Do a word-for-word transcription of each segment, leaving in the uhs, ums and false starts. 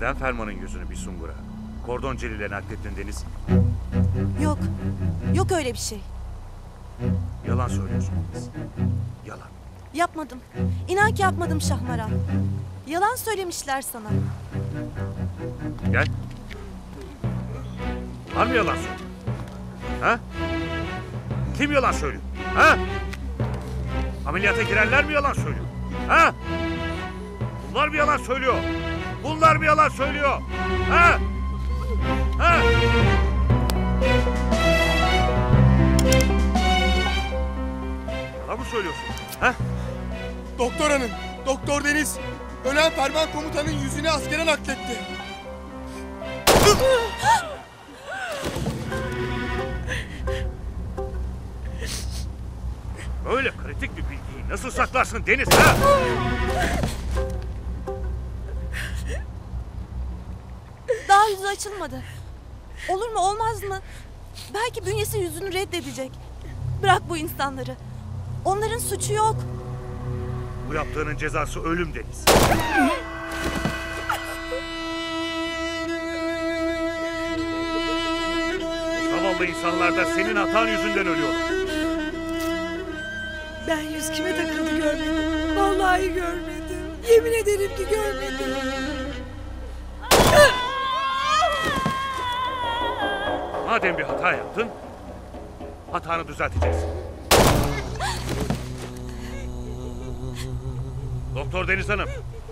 Neden Ferman'ın yüzünü bir Sungur'a, Kordon Celil'e naklettin Deniz? Yok. Yok öyle bir şey. Yalan söylüyorsun Deniz. Yalan. Yapmadım. İnan ki yapmadım Şahmaran. Yalan söylemişler sana. Gel. Var mı yalan söylüyor? Ha? Kim yalan söylüyor? Ha? Ameliyata girenler mi yalan söylüyor? Ha? Bunlar mı yalan söylüyor? Bunlar mı yalan söylüyor? Ha? Ha? Yalan mı söylüyorsun? Ha? Doktor hanım, Doktor Deniz, ölen Ferman komutanın yüzünü askere nakletti. Böyle kritik bir bilgiyi nasıl saklarsın Deniz ha? Daha yüzü açılmadı. Olur mu olmaz mı? Belki bünyesi yüzünü reddedecek. Bırak bu insanları. Onların suçu yok. Bu yaptığının cezası ölüm Deniz. Bu zavallı insanlar da senin hatan yüzünden ölüyorlar. Ben yüz kime takıldı görmedim. Vallahi görmedim. Yemin ederim ki görmedim. Madem bir hata yaptın, hatanı düzelteceksin. Doktor Deniz Hanım,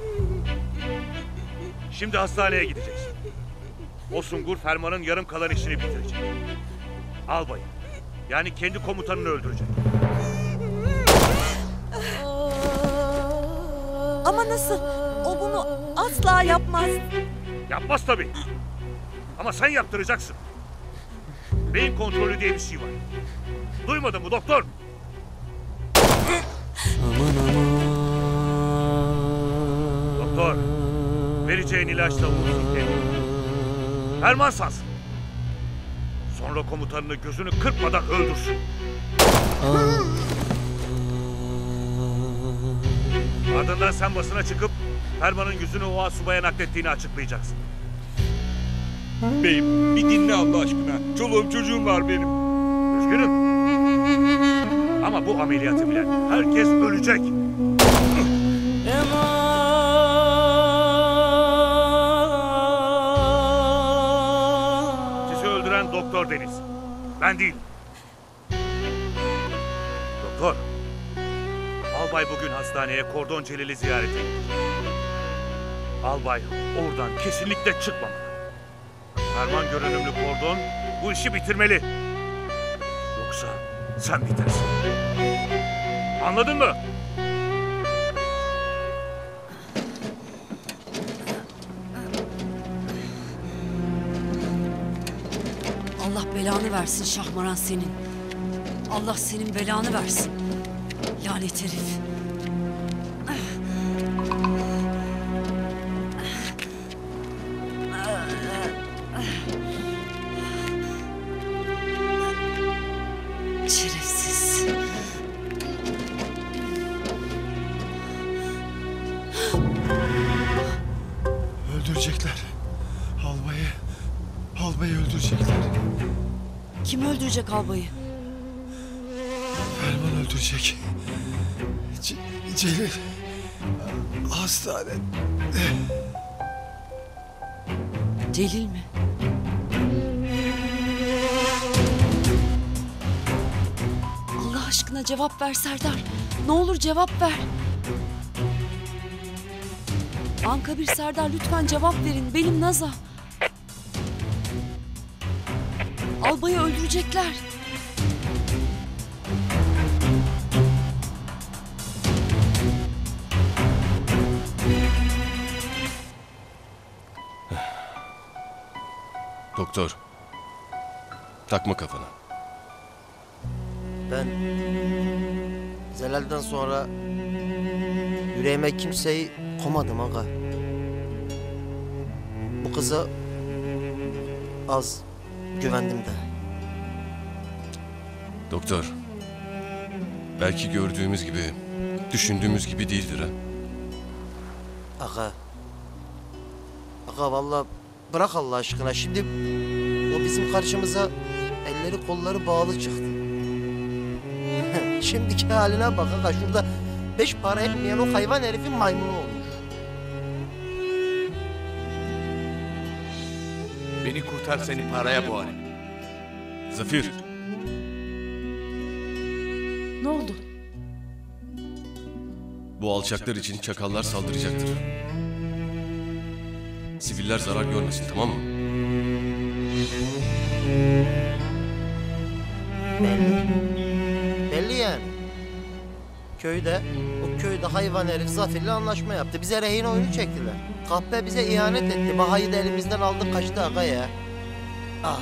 şimdi hastaneye gideceksin. O Sungur Ferman'ın yarım kalan işini bitirecek. Albayı, yani kendi komutanını öldürecek. Ama nasıl? O bunu asla yapmaz. Yapmaz tabii. Ama sen yaptıracaksın. Beyin kontrolü diye bir şey var. Duymadın mı doktor? Aman aman. Doktor, vereceğin ilaçla vursun kendini. Ferman sansın. Sonra komutanını gözünü kırpmadan öldürsün. Ardından sen basına çıkıp Ferman'ın yüzünü o asubaya naklettiğini açıklayacaksın. Beyim bir dinle Allah aşkına. Çoluğum çocuğum var benim. Üzgünüm. Ama bu ameliyatı bilen herkes ölecek. Sizi öldüren Doktor Deniz. Ben değil. Doktor. Albay bugün hastaneye Kordon Celil'i ziyarete gitti. Albay oradan kesinlikle çıkmamalı. Ferman görünümlü Kordon bu işi bitirmeli. Yoksa sen bitersin. Anladın mı? Allah belanı versin Şahmaran senin. Allah senin belanı versin. Lanet herif. Şerefsiz. Öldürecekler. Albayı, albayı öldürecekler. Kim öldürecek albayı? Ferman öldürecek. C Celil. Hastane. Celil mi? Allah aşkına cevap ver Serdar. Ne olur cevap ver. Anka bir Serdar lütfen cevap verin. Benim Naza. Albayı öldürecekler. Doktor, takma kafana. Ben Zelal'den sonra yüreğime kimseyi koymadım aga. Bu kıza az güvendim de. Doktor, belki gördüğümüz gibi, düşündüğümüz gibi değildir ha. Aga, Aga vallahi bırak Allah aşkına. Şimdi o bizim karşımıza elleri kolları bağlı çıktı. Şimdiki haline bak aga. Şurada beş para etmeyen o hayvan herifin maymunu olmuş. Beni kurtar, seni paraya boğarım. Zafir, Ne oldu? bu alçaklar için çakallar saldıracaktır. Siviller zarar görmesin, tamam mı? Belli. Belli yani. Köyde, o köyde hayvan herif Zafir'le anlaşma yaptı. Bize rehin oyunu çektiler. Kahpe bize ihanet etti. Bahayı da elimizden aldı kaçtı aga ya. Ah.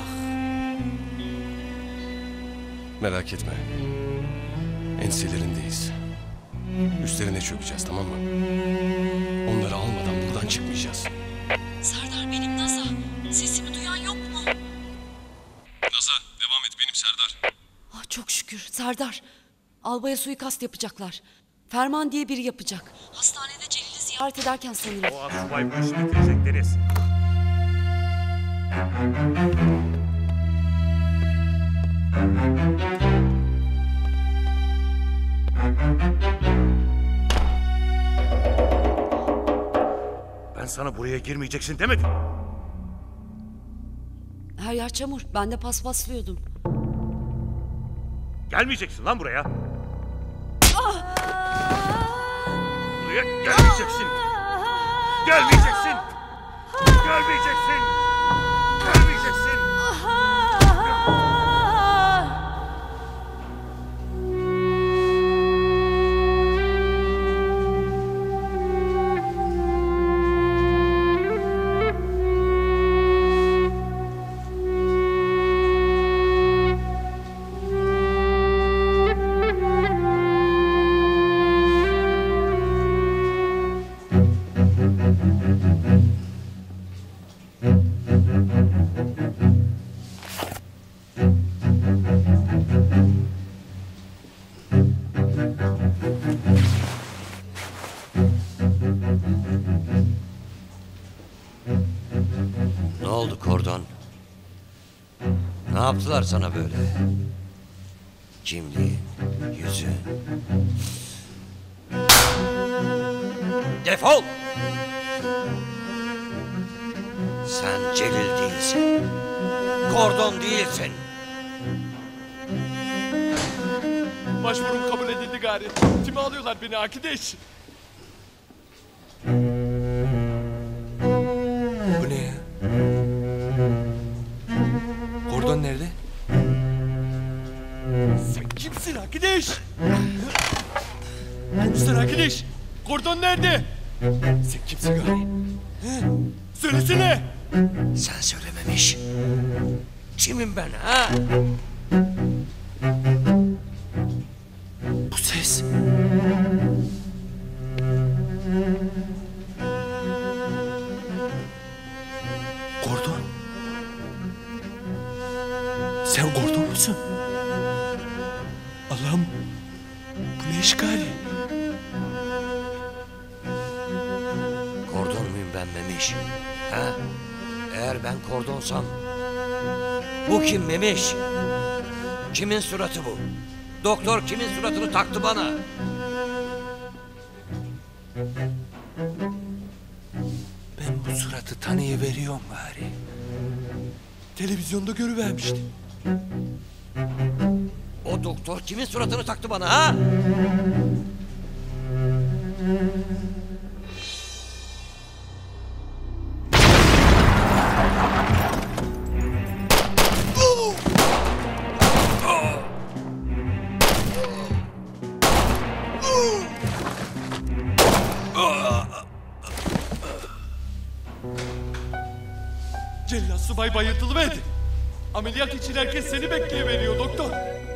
Merak etme. Enselerindeyiz. Üstlerine çökeceğiz, tamam mı? Onları almadan buradan çıkmayacağız. Serdar benim Naza. Sesimi duyan yok mu? Naza, devam et, benim Serdar. Ah, çok şükür Serdar. Albaya suikast yapacaklar. Ferman diye biri yapacak. Hastanede Celil'i ziyaret ederken sanırım. O asubay bu işi bitirecek Deniz. Ben sana buraya girmeyeceksin demedim. Her yer çamur. Ben de paspaslıyordum. Gelmeyeceksin lan buraya. Buraya gelmeyeceksin. Gelmeyeceksin. Gelmeyeceksin. Gelmeyeceksin. Ne oldu Kordon? Ne yaptılar sana böyle? Kimliğin, yüzün. Defol! Sen Celil değilsin. Kordon değilsin. Başvurum kabul edildi gari. Kime alıyorlar beni Akideş? Bu ne ya? Kordon nerede? Sen kimsin Akideş? Komiser Akideş! Kordon nerede? Sen kimsin gari? He? Söylesene! Sen söylememiş. Kimim ben ha? Bu ses. Kordon. Sen Kordon musun? Allah'ım. Bu ne işgali? Kordon muyum ben Memiş? Ha? Eğer ben kordonsam... Bu kim Memiş? Kimin suratı bu? Doktor kimin suratını taktı bana? Ben bu suratı tanıyıveriyorum bari. Televizyonda görüvermiştim. O doktor kimin suratını taktı bana ha? Cellat subay bayıltılıverdi. Ameliyat için herkes seni bekleyiveriyor doktor.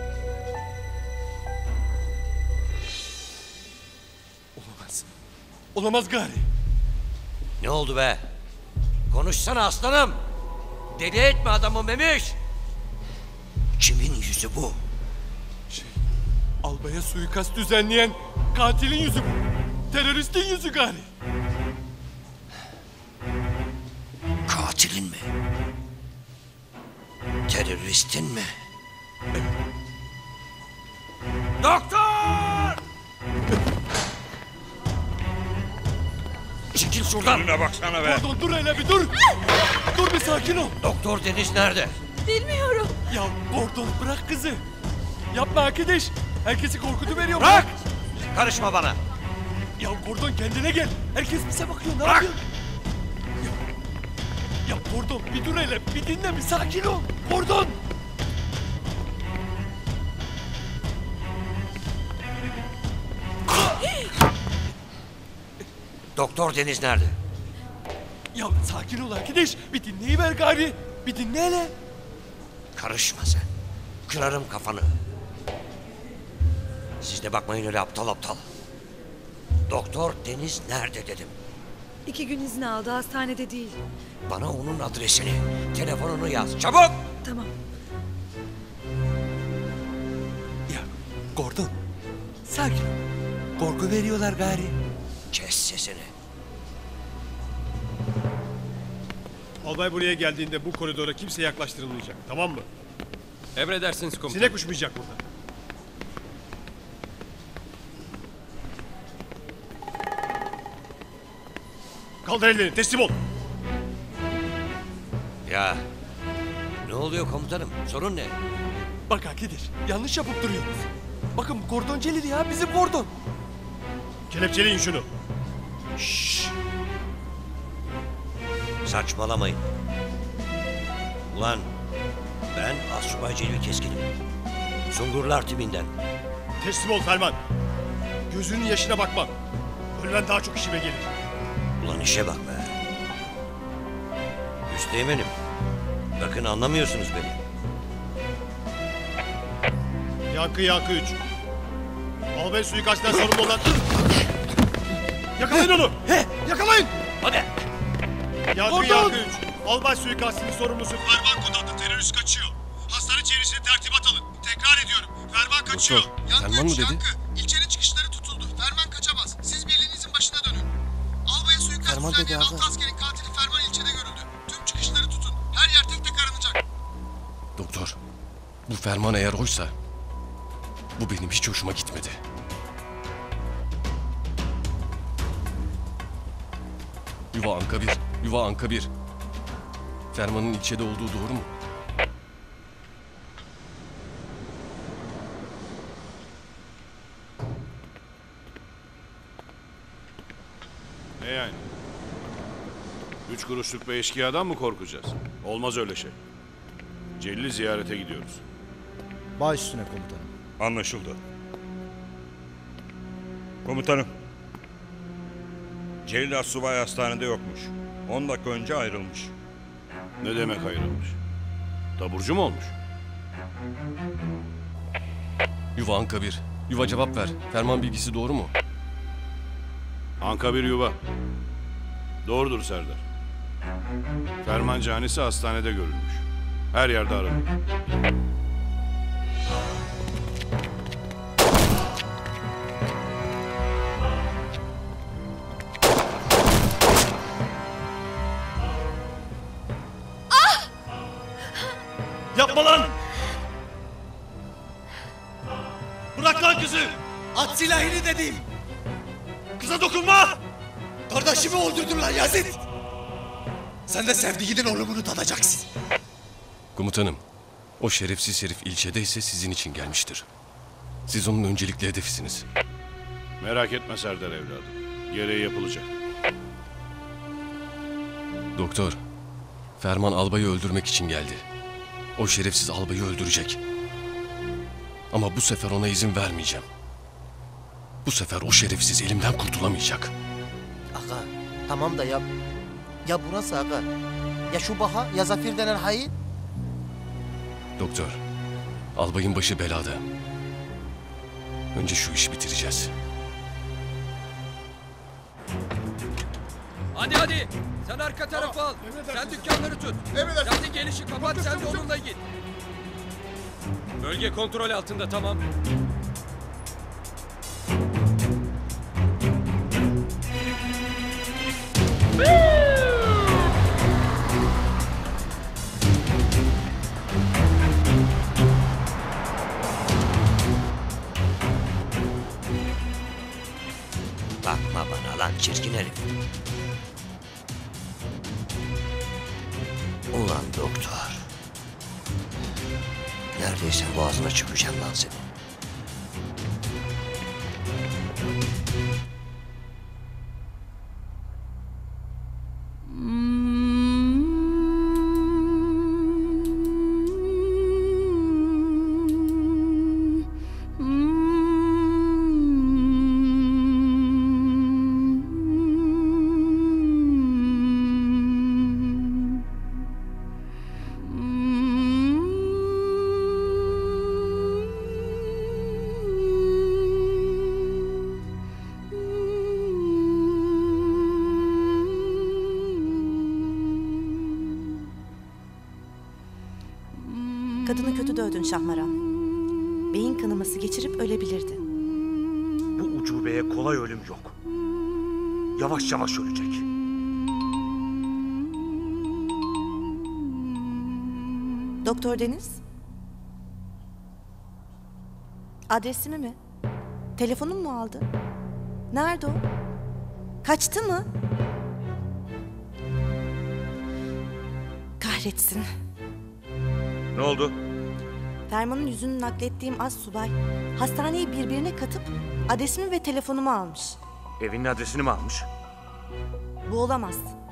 Olamaz. Olamaz gari. Ne oldu be? Konuşsana aslanım. Deli etme adamı Memiş. Kimin yüzü bu? Şey, albaya suikast düzenleyen katilin yüzü bu. Teröristin yüzü gari. Katilin mi? Teröristin mi? Doktor! Çekil şuradan. Önüne baksana be. Gordon dur hele bir dur. Dur bir sakin ol. Doktor Deniz nerede? Bilmiyorum. Ya Gordon bırak kızı. Yapma arkadaş. Herkesi korkutuveriyor. Bırak! Karışma bana. Ya Gordon kendine gel. Herkes bize bakıyor. Ne Bırak! yapıyorsun? Ya, ya Gordon bir dur hele. Bir dinle bir sakin ol. Gordon. Doktor Deniz nerede? Ya sakin ol arkadaş. Bir dinleyiver gari. Bir dinle hele. Karışma sen. Kırarım kafanı. Siz de bakmayın öyle aptal aptal. Doktor Deniz nerede dedim. İki gün izin aldı, hastanede değil. Bana onun adresini, telefonunu yaz. Çabuk! Tamam. Ya Gordon. Sakin ol. Korku veriyorlar gari. Kes sesini. Albay buraya geldiğinde bu koridora kimse yaklaştırılmayacak. Tamam mı? Emredersiniz komutanım. Sinek uçmayacak burada. Kaldır ellerini. Teslim ol. Ya ne oluyor komutanım? Sorun ne? Bak arkadaş yanlış yapıp duruyorsunuz. Bakın bu Gordon Celil ya bizim Gordon. Kelepçeleyin şunu. Şşş! Saçmalamayın. Ulan ben Asubay Celil Keskin'im. Sungurlar timinden. Teslim ol Ferman. Gözünün yaşına bakmam. Ölmen daha çok işime gelir. Ulan işe bak be. Üsteğmenim. Bakın anlamıyorsunuz beni. Yankı yankı üç. Albay suikastten sorumlu olan... Yakalayın onu! He! Yakalayın! Hadi! Yankı Gordon! yankı üç. Albay suikastinin sorumlusu Ferman Kod adlı terörist kaçıyor. Hastane çevresine tertibat alın. Tekrar ediyorum. Ferman kaçıyor. Doktor, Yankı Ferman mı üç, dedi? Yankı. İlçenin çıkışları tutuldu. Ferman kaçamaz. Siz birliğinizin başına dönün. Albaya suikast Ferman dedi düzenleyen abi. altı askerin katili Ferman ilçede görüldü. Tüm çıkışları tutun. Her yer tek tek aranacak. Doktor, bu ferman eğer oysa bu benim hiç hoşuma gitmedi. Yuva Anka bir, Yuva Anka bir. Fermanın ilçede olduğu doğru mu? Ne yani? Üç kuruşluk bir eşkıyadan mı korkacağız? Olmaz öyle şey. Celil'i ziyarete gidiyoruz. Baş üstüne komutanım. Anlaşıldı. Komutanım. Celil Assubay hastanede yokmuş. On dakika önce ayrılmış. Ne demek ayrılmış? Taburcu mu olmuş? Yuva Anka bir. Yuva cevap ver. Ferman bilgisi doğru mu? Anka bir yuva. Doğrudur Serdar. Ferman canisi hastanede görülmüş. Her yerde aranıyor. Yapma lan! Bırak lan kızı! At silahını dedim! Kıza dokunma! Kardeşimi öldürdün lan Yazid! Sen de sevdiğinin ölümünü tadacaksın. Komutanım, o şerefsiz herif ilçedeyse sizin için gelmiştir. Siz onun öncelikli hedefisiniz. Merak etme Serdar evladım. Gereği yapılacak. Doktor, Ferman albayı öldürmek için geldi. O şerefsiz albayı öldürecek. Ama bu sefer ona izin vermeyeceğim. Bu sefer o şerefsiz elimden kurtulamayacak. Aga tamam da ya... Ya burası aga. Ya şu Baha ya Zafir denen hain. Doktor, albayın başı belada. Önce şu işi bitireceğiz. Hadi hadi. Sen arka tarafı al. Sen dükkanları tut. Sen de gelişi kapat, sen de onunla git. Bölge kontrol altında, tamam. çirkin herif. Ulan doktor. Neredeyse boğazına çıkacağım lan seni. Kadını kötü dövdün Şahmaran. Beyin kanaması geçirip ölebilirdi. Bu ucubeye kolay ölüm yok. Yavaş yavaş ölecek. Doktor Deniz? Adresimi mi? Telefonum mu aldı? Nerede o? Kaçtı mı? Kahretsin. Ne oldu? Ferman'ın yüzünü naklettiğim az subay hastaneyi birbirine katıp adresimi ve telefonumu almış. Evinin adresini mi almış? Bu olamaz.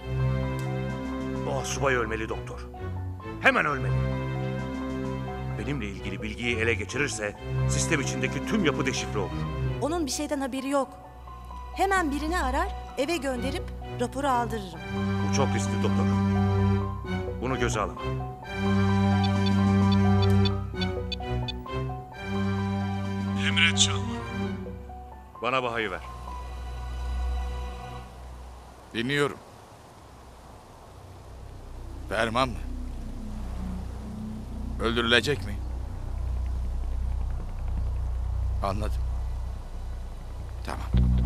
O subay ölmeli doktor. Hemen ölmeli. Benimle ilgili bilgiyi ele geçirirse sistem içindeki tüm yapı deşifre olur. Onun bir şeyden haberi yok. Hemen birini arar, eve gönderip raporu aldırırım. Bu çok riskli doktor. Bunu göze alamam. Emret Şahmaran. Bana Baha'yı ver. Dinliyorum. Ferman mı? Öldürülecek mi? Anladım. Tamam.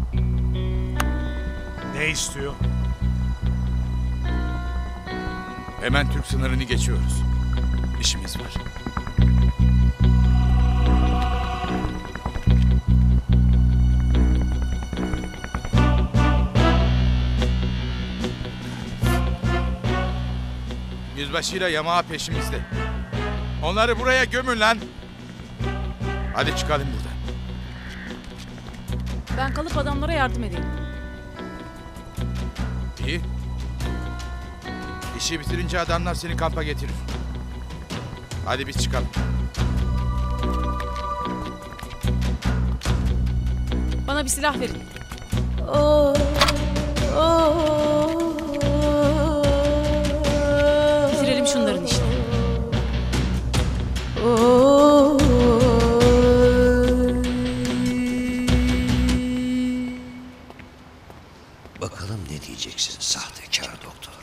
Ne istiyor? Hemen Türk sınırını geçiyoruz. İşimiz var. Yüzbaşıyla yamağı peşimizde. Onları buraya gömün lan. Hadi çıkalım buradan. Ben kalıp adamlara yardım edeyim. İyi. İşi bitirince adamlar seni kampa getirir. Hadi biz çıkalım. Bana bir silah verin. Bitirelim şunların işini. Bakalım ne diyeceksin sahtekar doktor.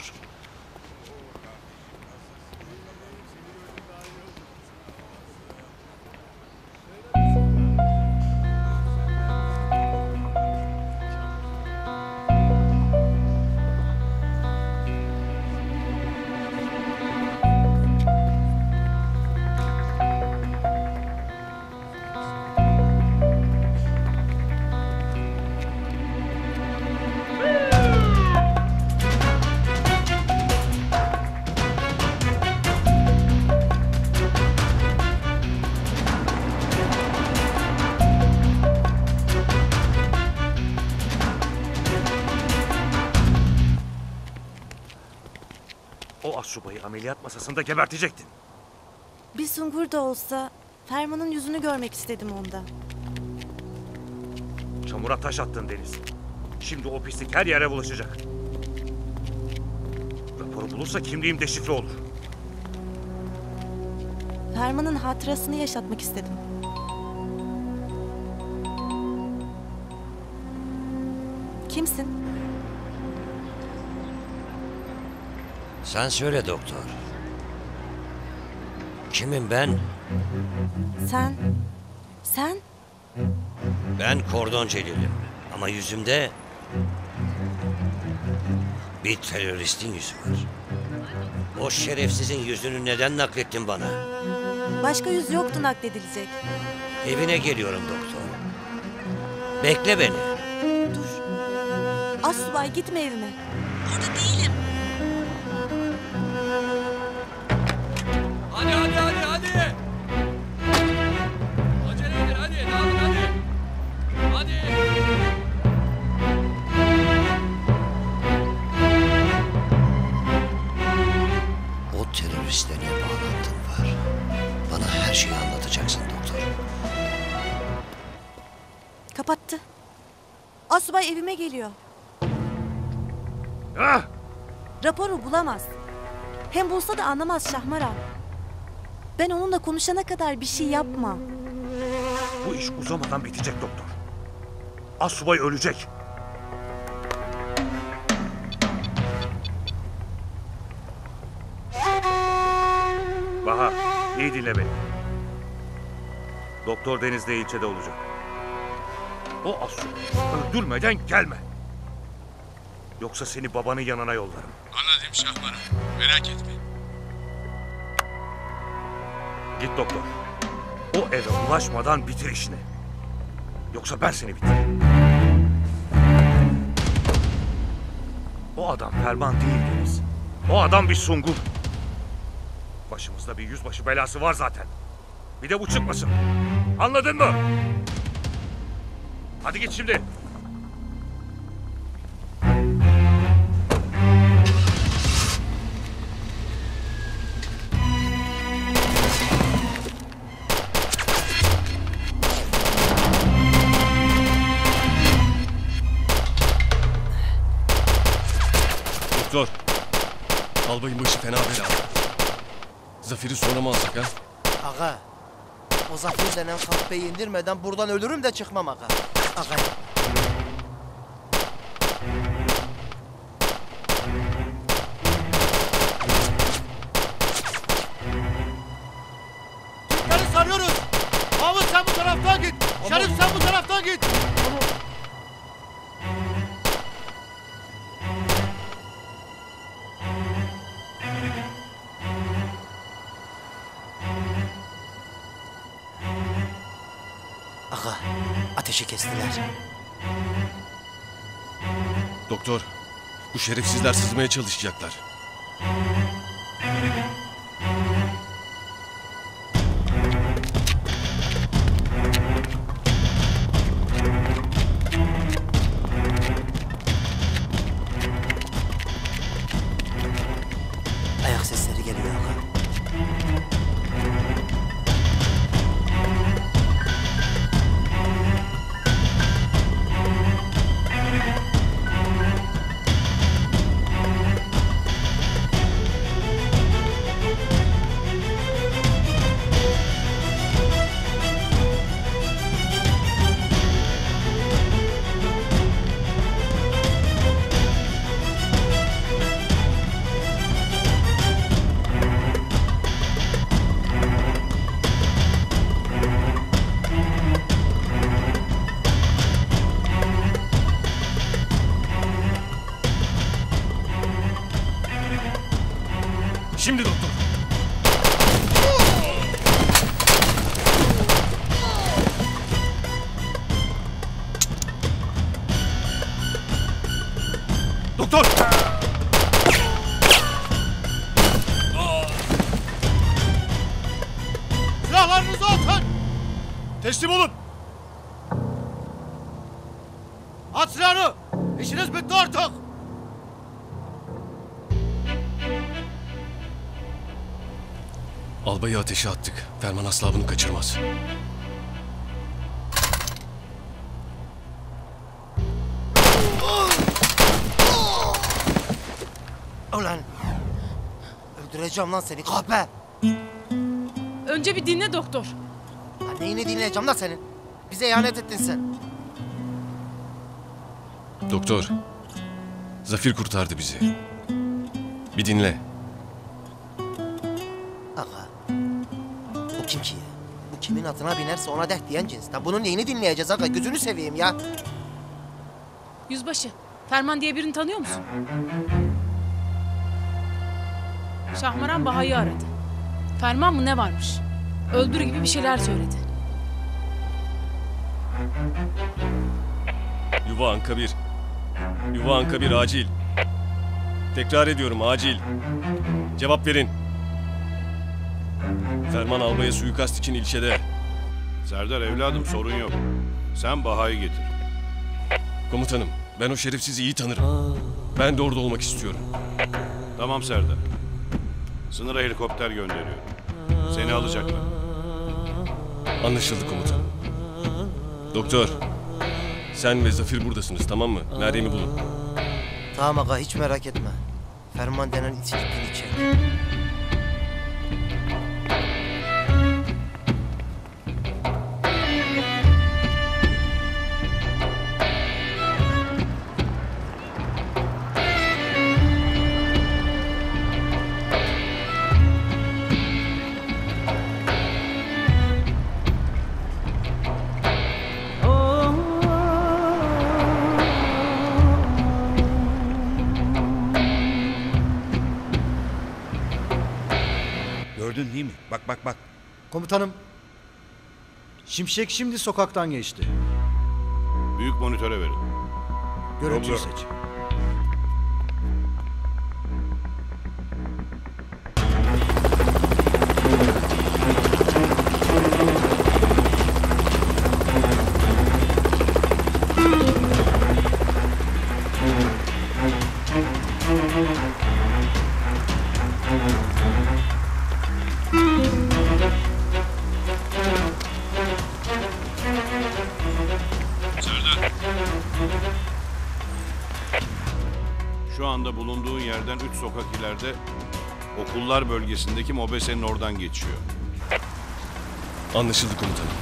O assubayı ameliyat masasında gebertecektin. Bir sungur da olsa Ferman'ın yüzünü görmek istedim onda. Çamura taş attın Deniz. Şimdi o pislik her yere bulaşacak. Raporu bulursa kimliğim deşifre olur. Ferman'ın hatırasını yaşatmak istedim. Kimsin? Sen söyle doktor. Kimim ben? Sen? Sen? Ben Kordon Celil'im. Ama yüzümde bir teröristin yüzü var. O şerefsizin yüzünü neden naklettin bana? Başka yüz yoktu nakledilecek. Evine geliyorum doktor. Bekle beni. Dur. Asubay gitme evime. Burada değilim. Hadi hadi hadi hadi. Acele edin hadi. Dağılın hadi. Hadi. O teröristle ne bağlantın var? Bana her şeyi anlatacaksın doktor. Kapattı. Asubay evime geliyor. Ah! Raporu bulamaz. Hem bulsa da anlamaz Şahmaran. Ben onunla konuşana kadar bir şey yapma. Bu iş uzamadan bitecek doktor. Asubay ölecek. Bahar, iyi dinle beni. Doktor Deniz'de ilçede olacak. O Asubay'ı öldürmeden gelme. Yoksa seni babanın yanına yollarım. Anladım Şahmaran. Merak etme. Git doktor. O eve ulaşmadan bitir işini. Yoksa ben seni bitiririm. O adam Ferman değil Deniz. O adam bir sungur. Başımızda bir yüzbaşı belası var zaten. Bir de bu çıkmasın. Anladın mı? Hadi git şimdi. Doktor. Albayın başı fena bela. Zafer'i sonra mı alsak ha? Aga. O Zafer denen kahpeyi indirmeden buradan ölürüm de çıkmam aga. Aga. Dükkanı sarıyoruz. Mahmut sen bu taraftan git. Şerif sen bu taraftan git. Aga. Ateşi kestiler. Doktor, bu şerefsizler sızmaya çalışacaklar. Ayak sesleri geliyor aga. Şimdi doktor. Doktor! Silahlarınızı atın. Teslim olun. At silahını. İşiniz bitti artık. Albayı ateşe attık. Ferman asla bunu kaçırmaz. Ulan. Öldüreceğim lan seni kahpe. Önce bir dinle doktor. Ha, neyini dinleyeceğim lan senin? Bize ihanet ettin sen. Doktor, Zafer kurtardı bizi. Bir dinle. Aga. Bu kim ki ya? Bu kimin atına binerse ona deh diyen cinsten. Bunun neyini dinleyeceğiz aga? Gözünü seveyim ya. Yüzbaşı, Ferman diye birini tanıyor musun? Şahmaran Baha'yı aradı. Ferman mı ne varmış? Öldür gibi bir şeyler söyledi. Yuva Anka bir. Yuva Anka bir acil. Tekrar ediyorum acil. Cevap verin. Ferman albaya suikast için ilçede. Serdar evladım sorun yok. Sen Baha'yı getir. Komutanım ben o şerefsizi iyi tanırım. Ben de orada olmak istiyorum. Tamam Serdar. Sınıra helikopter gönderiyorum. Seni alacaklar. Anlaşıldı komutanım. Doktor, sen ve Zafer buradasınız tamam mı? Meryem'i bulun. Tamam aga hiç merak etme. Ferman denen iti ipini çek. Gördün değil mi? Bak bak bak. Komutanım, Şimşek şimdi sokaktan geçti. Büyük monitöre verin. Görüntüyü Yolda. seç. Serdar. Şu anda bulunduğun yerden üç sokak ileride okullar bölgesindeki Mobese'nin oradan geçiyor. Anlaşıldı komutanım.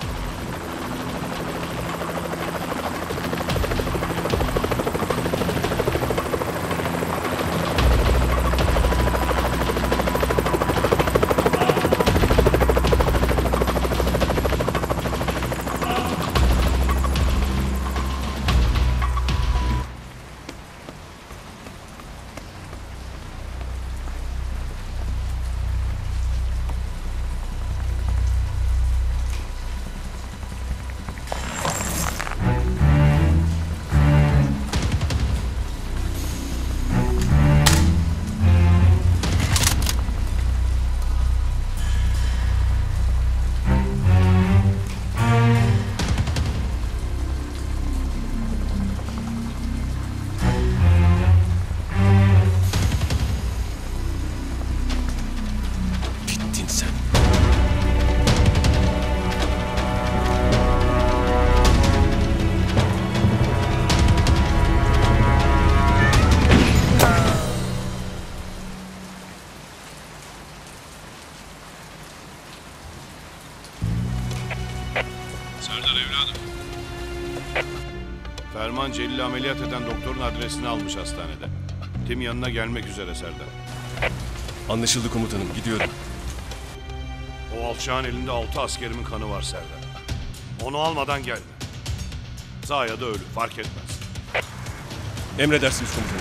Serdar evladım. Ferman Celil'i ameliyat eden doktorun adresini almış hastanede. Tim yanına gelmek üzere Serdar. Anlaşıldı komutanım gidiyorum. O alçağın elinde altı askerimin kanı var Serdar. Onu almadan gelme. Sağ ya da ölü fark etmez. Emredersiniz komutanım.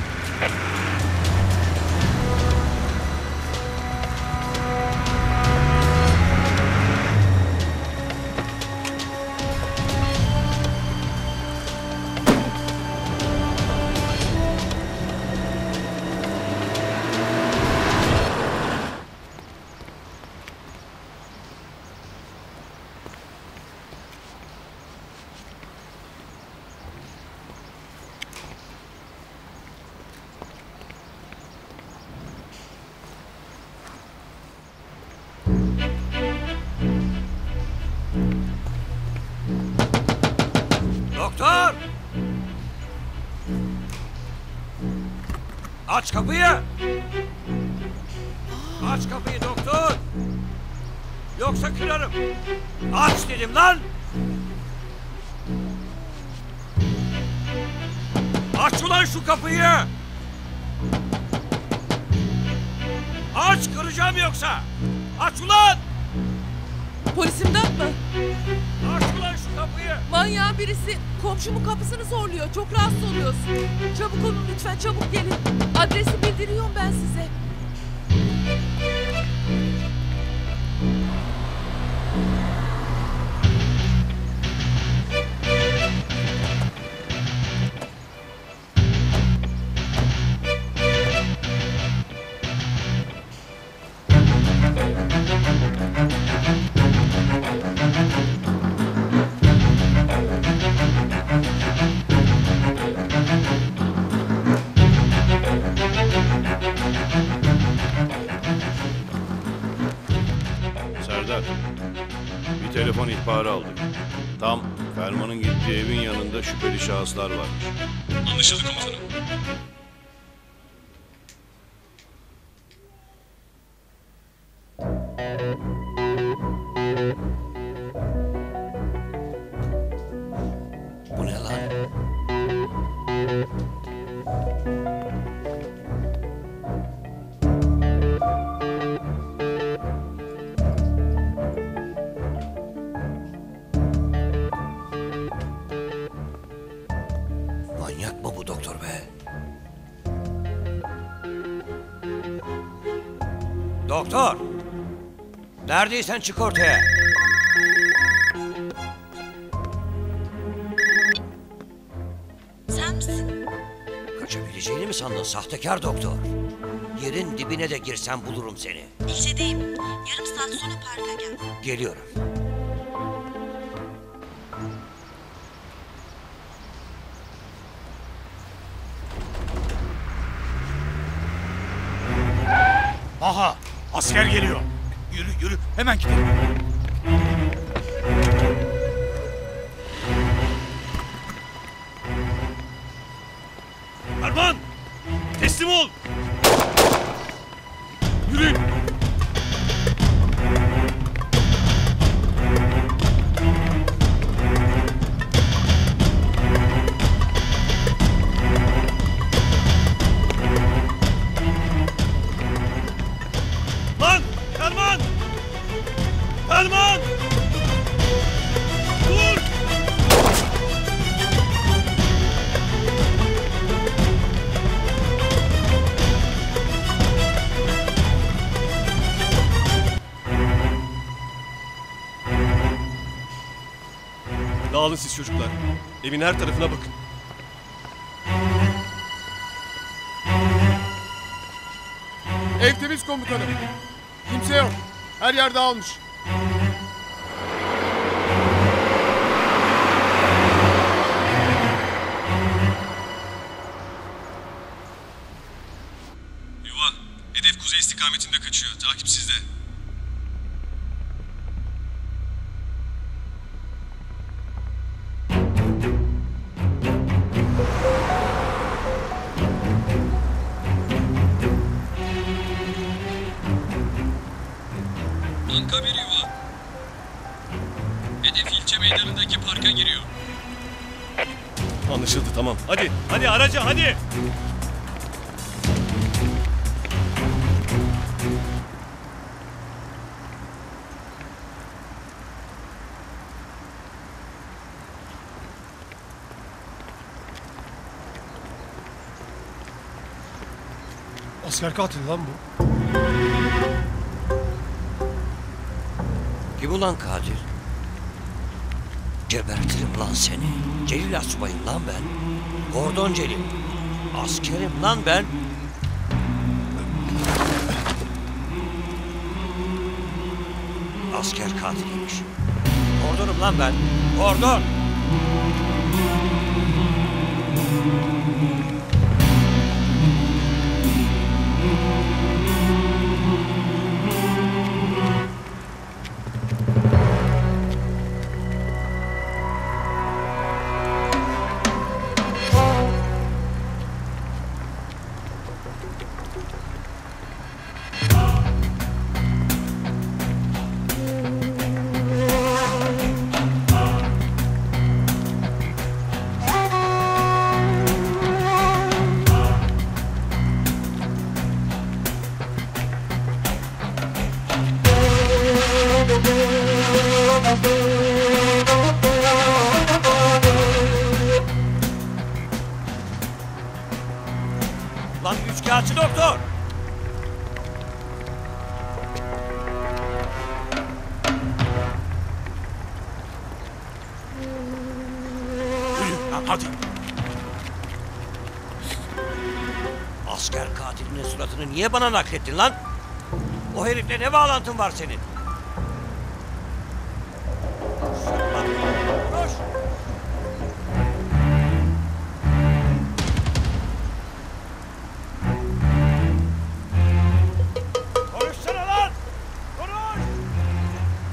Doktor! Aç kapıyı! Aç kapıyı doktor! Yoksa kırarım. Aç dedim lan! Aç ulan şu kapıyı! Aç, kıracağım yoksa! Aç ulan! Polis imdat mı? Aç ulan şu kapıyı! Manyağın birisi komşumun kapısını zorluyor. Çok rahatsız oluyorsun. Çabuk olun lütfen, çabuk gelin. Adresi bildiriyorum ben size. Serdar. Bir telefon ihbarı aldık. Tam Ferman'ın gittiği evin yanında şüpheli şahıslar varmış. Anlaşıldı komutanım. Bu ne lan? Manyak mı bu doktor be? Doktor! Neredeysen çık ortaya. Sen misin? Kaçabileceğini mi sandın sahtekar doktor? Yerin dibine de girsem bulurum seni. İlçedeyim. Yarım saat sonra parka gel. Geliyorum. Aha! Asker geliyor. Yürü yürü hemen gidelim. Ferman! Teslim ol! Yürüyün! Lan! Ferman! Ferman! Dur! Dağılın siz çocuklar. Evin her tarafına bakın. Ev temiz komutanım. Kimse yok. Her yer dağılmış. Yuva, hedef kuzey istikametinde kaçıyor. Takip sizde. Anka bir yuva. Hedef ilçe meydanındaki parka giriyor. Anlaşıldı, tamam. Hadi, hadi araca hadi! Asker katil lan bu. Kim ulan katil? Gebertirim lan seni. Celil Asubay'ım lan ben. Kordon Celil. Askerim lan ben. Asker katiliymiş. Kordonum lan ben. Kordon. Lan üçkağıtçı doktor! Yürü lan hadi. Asker katilinin suratını niye bana naklettin lan? O herifle ne bağlantın var senin? Koş! Konuşsana lan! Konuş!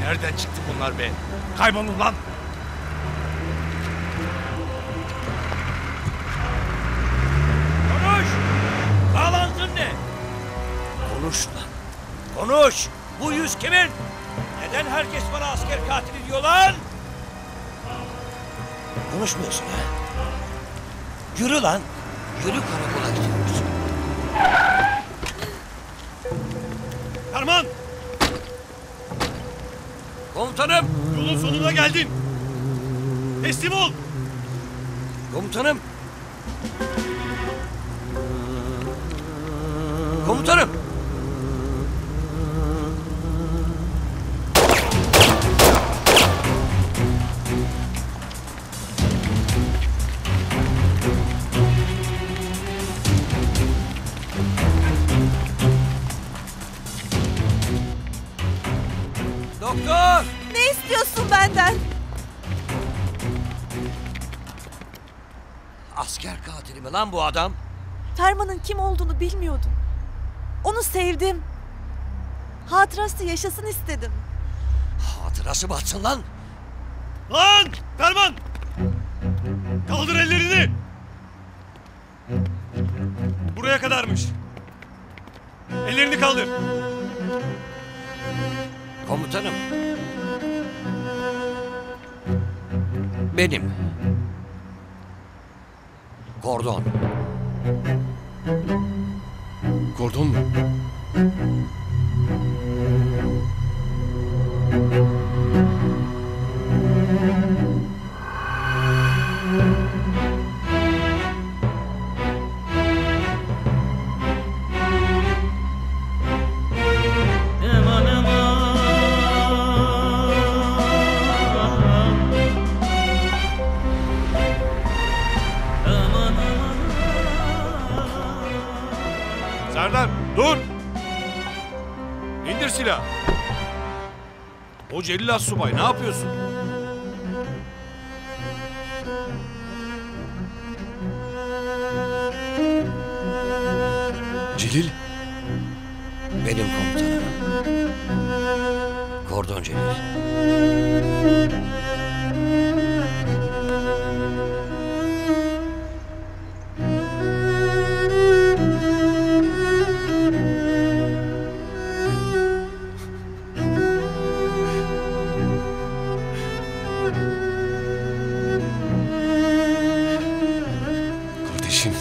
Nereden çıktı bunlar be? Kaybolun lan! Konuş! Bağlantın ne? Konuş lan. Konuş! Bu yüz kimin? Neden herkes bana asker katili diyor lan? Konuşmuyorsun ha? Yürü lan! Yürü karakola gidiyoruz. Ferman! Komutanım! Yolun sonuna geldin! Teslim ol! Komutanım! Komutanım! Doktor! Ne istiyorsun benden? Asker katili mi lan bu adam? Ferman'ın kim olduğunu bilmiyordum. Onu sevdim. Hatırası yaşasın istedim. Hatırası mı atsın lan? Lan! Ferman! Kaldır ellerini! Buraya kadarmış. Ellerini kaldır. Komutanım. Benim. Kordon. Kordon mu? Serdar dur! İndir silah. O Celil Assubay ne yapıyorsun? Celil. Benim komutanım. Kordon Celil. Kardeşim.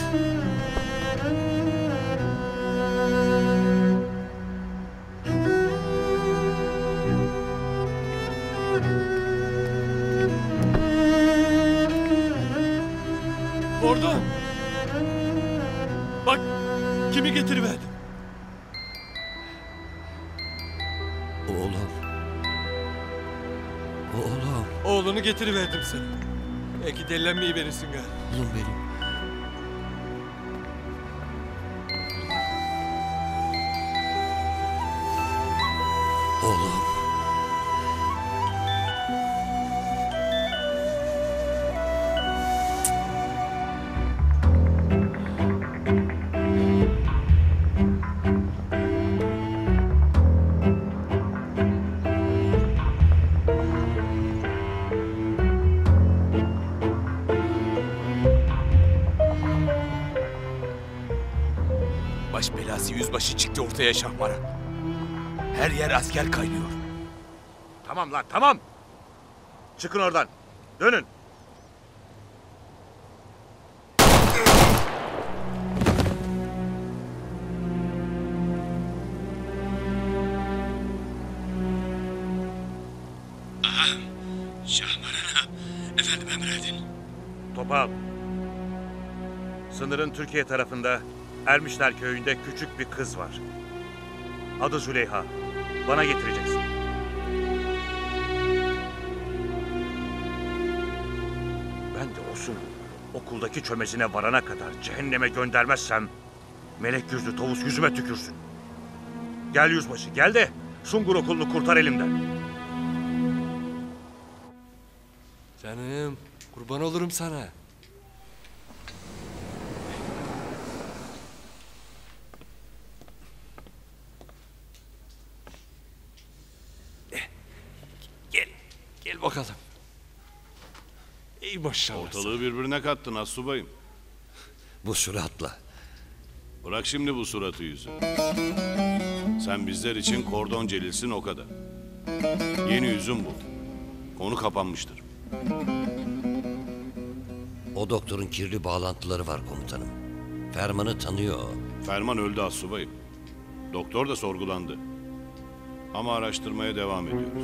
Kordon! Bak kimi getiriverdim. Oğlum. Oğlum. Oğlunu getiriverdim sana. Belki delilenmeyi verirsin galiba. Oğlum benim. Oğlum. Baş belası yüzbaşı çıktı ortaya Şahmaran. Her yer asker kaynıyor. Tamam lan tamam. Çıkın oradan. Dönün. Aha. Şahmaran'a. Efendim emredin. Topal. Sınırın Türkiye tarafında Ermişler köyünde küçük bir kız var. Adı Züleyha. Bana getireceksin. Ben de olsun okuldaki çömezine varana kadar cehenneme göndermezsem melek yüzlü tavus yüzüme tükürsün. Gel yüzbaşı gel de Sungur okulunu kurtar elimden. Canım kurban olurum sana. Gel bakalım. İyi maşallah. Ortalığı birbirine kattın astsubayım. Bu suratla. Bırak şimdi bu suratı yüzü. Sen bizler için kordon celilsin o kadar. Yeni yüzün bu. Konu kapanmıştır. O doktorun kirli bağlantıları var komutanım. Ferman'ı tanıyor o. Ferman öldü astsubayım. Doktor da sorgulandı. Ama araştırmaya devam ediyoruz.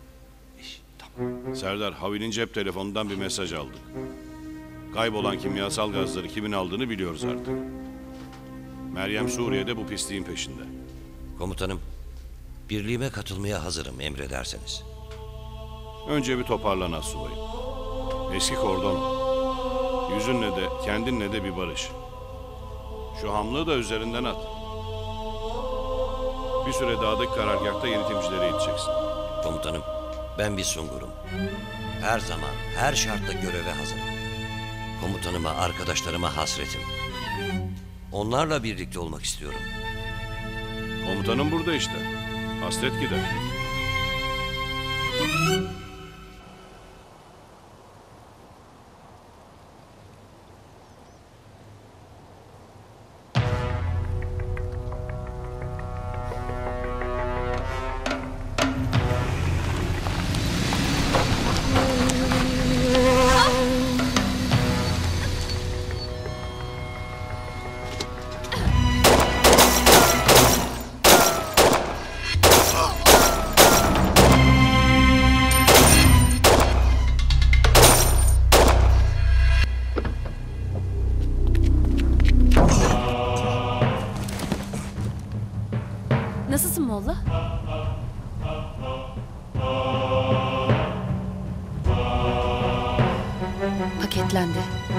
Serdar, Havi'nin cep telefonundan bir mesaj aldık. Kaybolan kimyasal gazları kimin aldığını biliyoruz artık. Meryem Suriye'de bu pisliğin peşinde. Komutanım, birliğime katılmaya hazırım emrederseniz. Önce bir toparlan astsubayım. Eski kordon. Yüzünle de kendinle de bir barış. Şu hamlığı da üzerinden at. Bir süre dağdaki karargâhta yeni temsilcilere yeteceksin. Komutanım, ben bir sungurum. Her zaman, her şartta göreve hazırım. Komutanıma, arkadaşlarıma hasretim. Onlarla birlikte olmak istiyorum. Komutanım burada işte. Hasret gider. Nasılsın Molla? Paketlendi.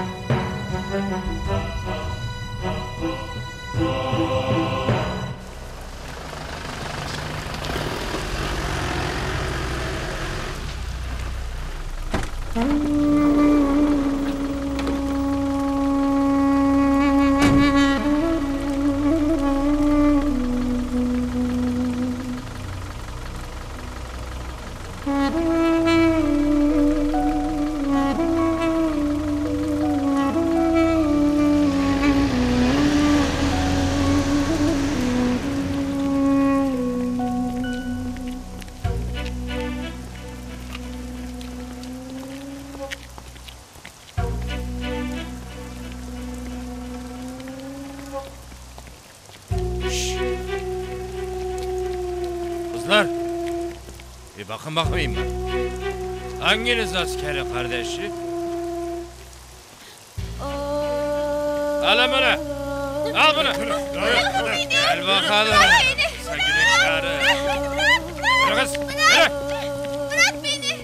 Kızlar, bir bakın bakayım ben. Hanginiz askeri kardeşi? Al bunu. Al bunu. Gel bakalım. Sen gidin çağırın. Yürü kız. Yürü. Bırak beni.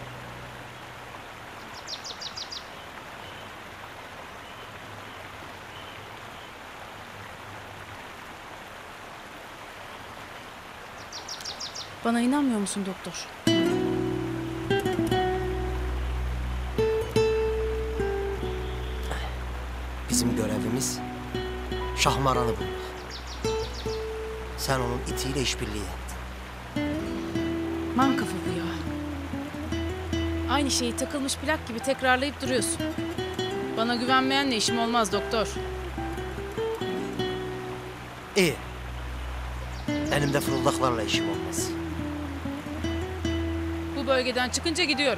Bana inanmıyor musun doktor? Bizim görevimiz Şahmaran'ı bulmak. Sen onun itiyle işbirliği yaptın. Man kafa bu ya. Aynı şeyi takılmış plak gibi tekrarlayıp duruyorsun. Bana güvenmeyenle işim olmaz doktor. İyi. Benim de fırıldaklarla işim olmaz. Bu bölgeden çıkınca gidiyorum.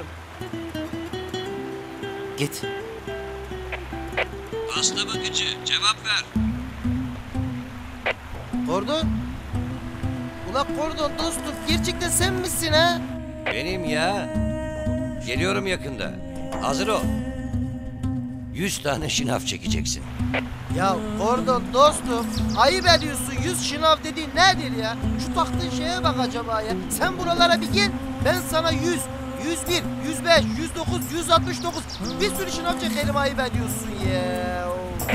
Git. Hasta bakıcı, cevap ver. Kordon. Ula Kordon dostum, gerçekten sen misin ha? Benim ya. Geliyorum yakında. Hazır ol. Yüz tane şınav çekeceksin. Ya Kordon dostum, ayıp ediyorsun. Yüz şınav dediğin nedir ya? Şu taktığın şeye bak acaba ya. Sen buralara bir gel, ben sana yüz, yüz bir, yüz beş, yüz dokuz, yüz altmış dokuz bir sürü şınav çekelim, ayıp ediyorsun ya.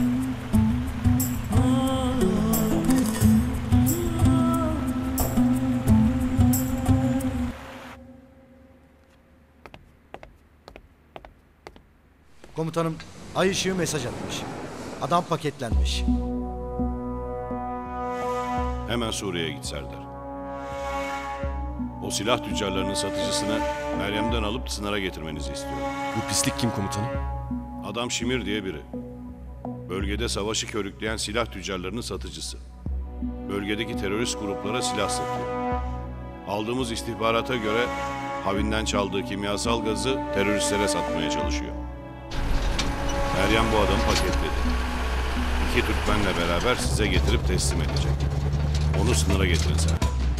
Komutanım, ay ışığı mesaj atmış. Adam paketlenmiş. Hemen Suriye'ye git Serdar. O silah tüccarlarının satıcısını Meryem'den alıp Sınar'a getirmenizi istiyorum. Bu pislik kim komutanım? Adam Şimir diye biri. Bölgede savaşı körükleyen silah tüccarlarının satıcısı. Bölgedeki terörist gruplara silah satıyor. Aldığımız istihbarata göre Havin'den çaldığı kimyasal gazı teröristlere satmaya çalışıyor. Meryem bu adamı paketledi. İki Türkmenle beraber size getirip teslim edecek. Onu Sınır'a getirin sen.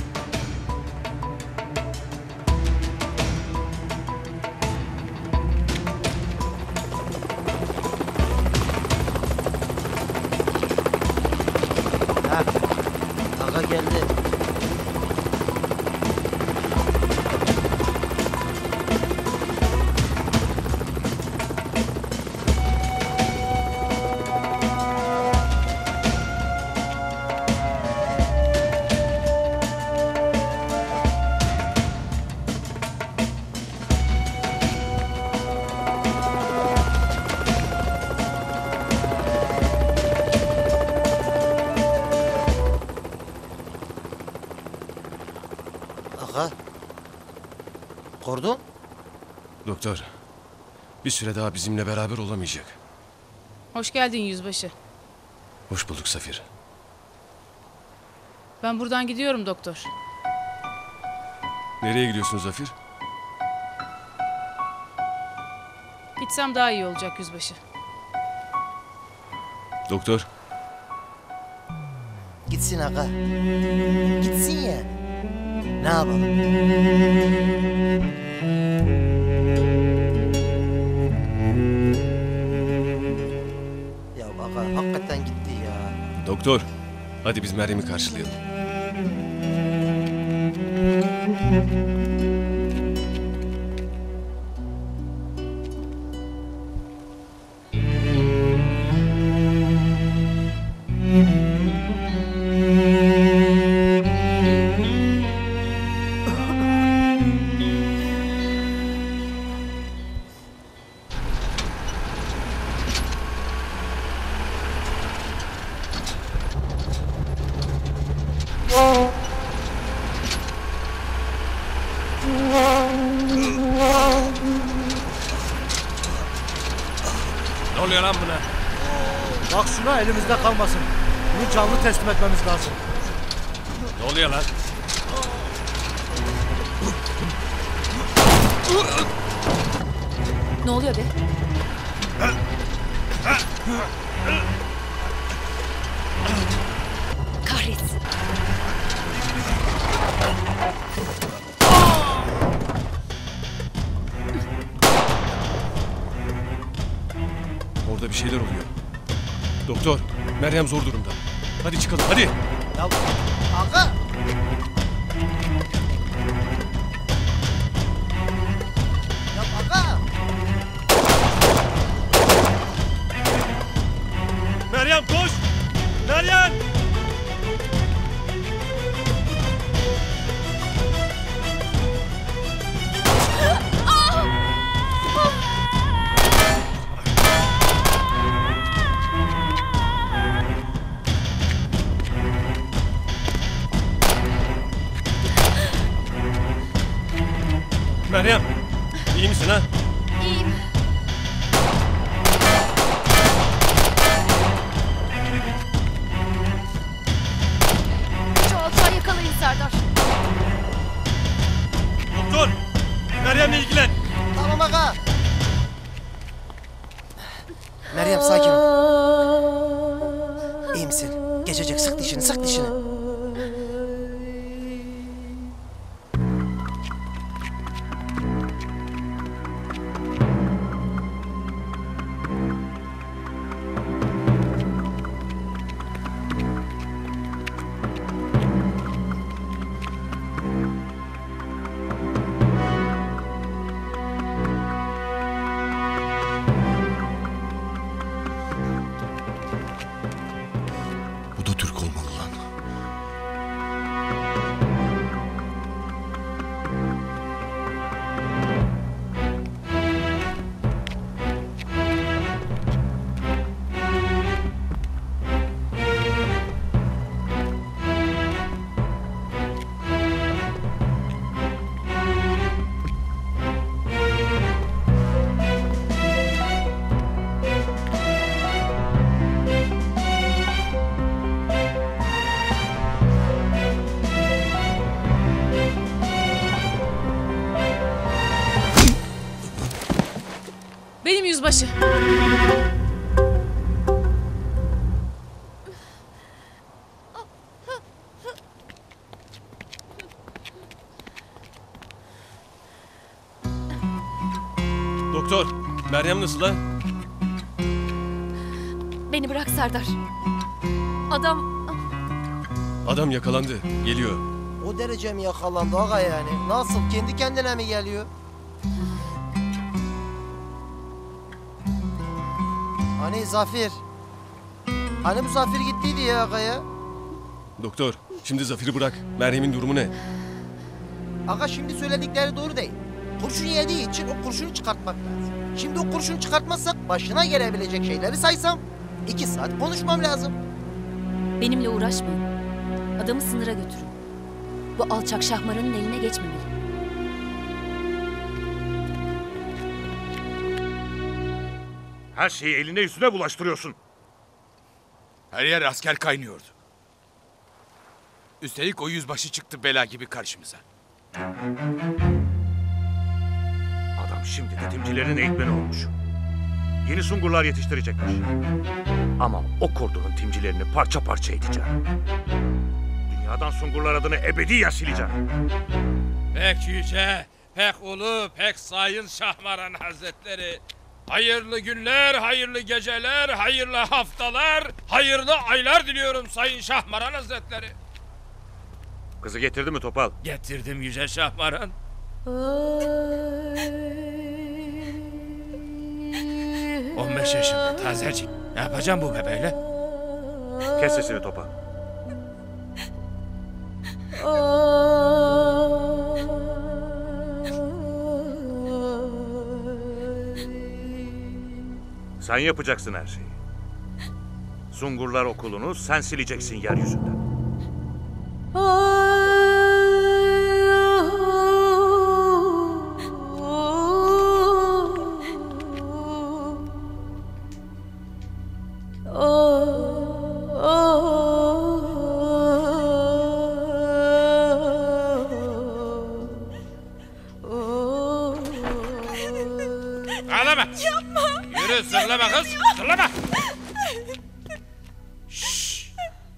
Ha, Aga geldi. Aga. Kordon? Doktor, bir süre daha bizimle beraber olamayacak. Hoş geldin yüzbaşı. Hoş bulduk Safir. Ben buradan gidiyorum doktor. Nereye gidiyorsun Zafir? Gitsem daha iyi olacak yüzbaşı. Doktor, Gitsin aga. Gitsin ya. Ne yapalım? Ya aga hakikaten gitti ya. doktor. Hadi biz Meryem'i karşılayalım. Ne oluyor lan buna? Bak şuna elimizde kalmasın. Bunu canlı teslim etmemiz lazım. Ne oluyor lan? Ne oluyor be? Kahretsin. Orada bir şeyler oluyor. Doktor, Meryem zor durumda. Hadi çıkalım, hadi. Ya aga. Ya aga. Meryem koş! Meryem! Meryem, iyi misin ha? İyiyim. Şu alçağı yakalayın Serdar. Doktor! Meryem'le ilgilen! Tamam aga. Meryem sakin ol. İyi misin? Geçecek, sık dişini, sık dişini. Bu da Türk olmalı lan. Yüzbaşı. Doktor, Meryem nasıl ha? Beni bırak Serdar. Adam Adam yakalandı, geliyor. O derece mi yakalandı aga yani? Nasıl? Kendi kendine mi geliyor? Hani Zafir? Hani bu Zafir gittiydi ya aga ya? Doktor, şimdi Zafir'i bırak. Meryem'in durumu ne? Aga şimdi söyledikleri doğru değil. Kurşun yediği için o kurşunu çıkartmak lazım. Şimdi o kurşunu çıkartmazsak başına gelebilecek şeyleri saysam iki saat konuşmam lazım. Benimle uğraşmayın. Adamı sınıra götürün. Bu alçak Şahmaran'ın eline geçmemeli. Her şeyi eline yüzüne bulaştırıyorsun. Her yer asker kaynıyordu. Üstelik o yüzbaşı çıktı bela gibi karşımıza. Adam şimdi de timcilerin eğitmeni olmuş. Yeni sungurlar yetiştirecekmiş. Ama o kordonun timcilerini parça parça edeceğim. Dünyadan sungurlar adını ebediyen sileceğim. Pek yüce, pek ulu, pek sayın Şahmaran Hazretleri. Hayırlı günler, hayırlı geceler, hayırlı haftalar, hayırlı aylar diliyorum Sayın Şahmaran Hazretleri. Kızı getirdin mi Topal? Getirdim Yüce Şahmaran. on beş yaşında tazecik. Ne yapacağım bu bebeğle? Kes sesini Topal. Sen yapacaksın her şeyi. Sungurlar okulunu sen sileceksin yeryüzünden. Ağlama. Yapma. Yürü zırlama kız. Zırlama. Şşş.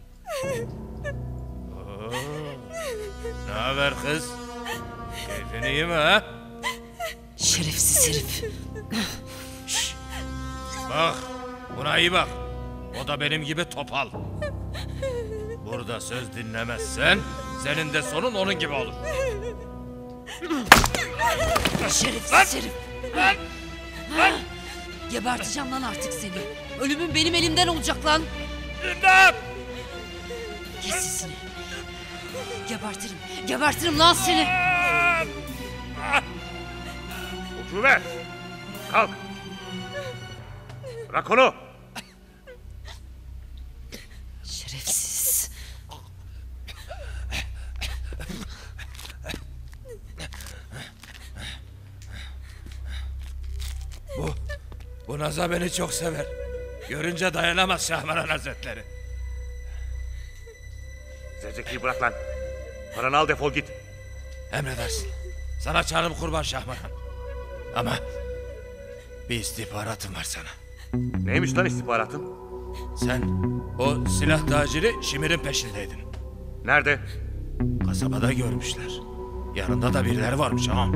Oo. Ne haber kız? Keyfin iyi mi ha? Şerefsiz herif. Şşş. Bak. Buna iyi bak. O da benim gibi topal. Burada söz dinlemezsen senin de sonun onun gibi olur. Şerefsiz Lan! herif. Lan! Lan! Geberteceğim lan artık seni. Ölümün benim elimden olacak lan. İmdat! Kes sesini. Gebertirim. Gebertirim lan seni. Ucube! Kalk! Bırak onu! Şerefsiz. Bu, bu Naza beni çok sever. Görünce dayanamaz Şahmaran Hazretleri. Zevzeki'yi bırak lan. Paranı al defol git. Emredersin. Sana canım kurban Şahmaran. Ama bir istihbaratım var sana. Neymiş lan istihbaratın? Sen o silah taciri Şimir'in peşindeydin. Nerede? Kasabada görmüşler. Yanında da birileri varmış ama.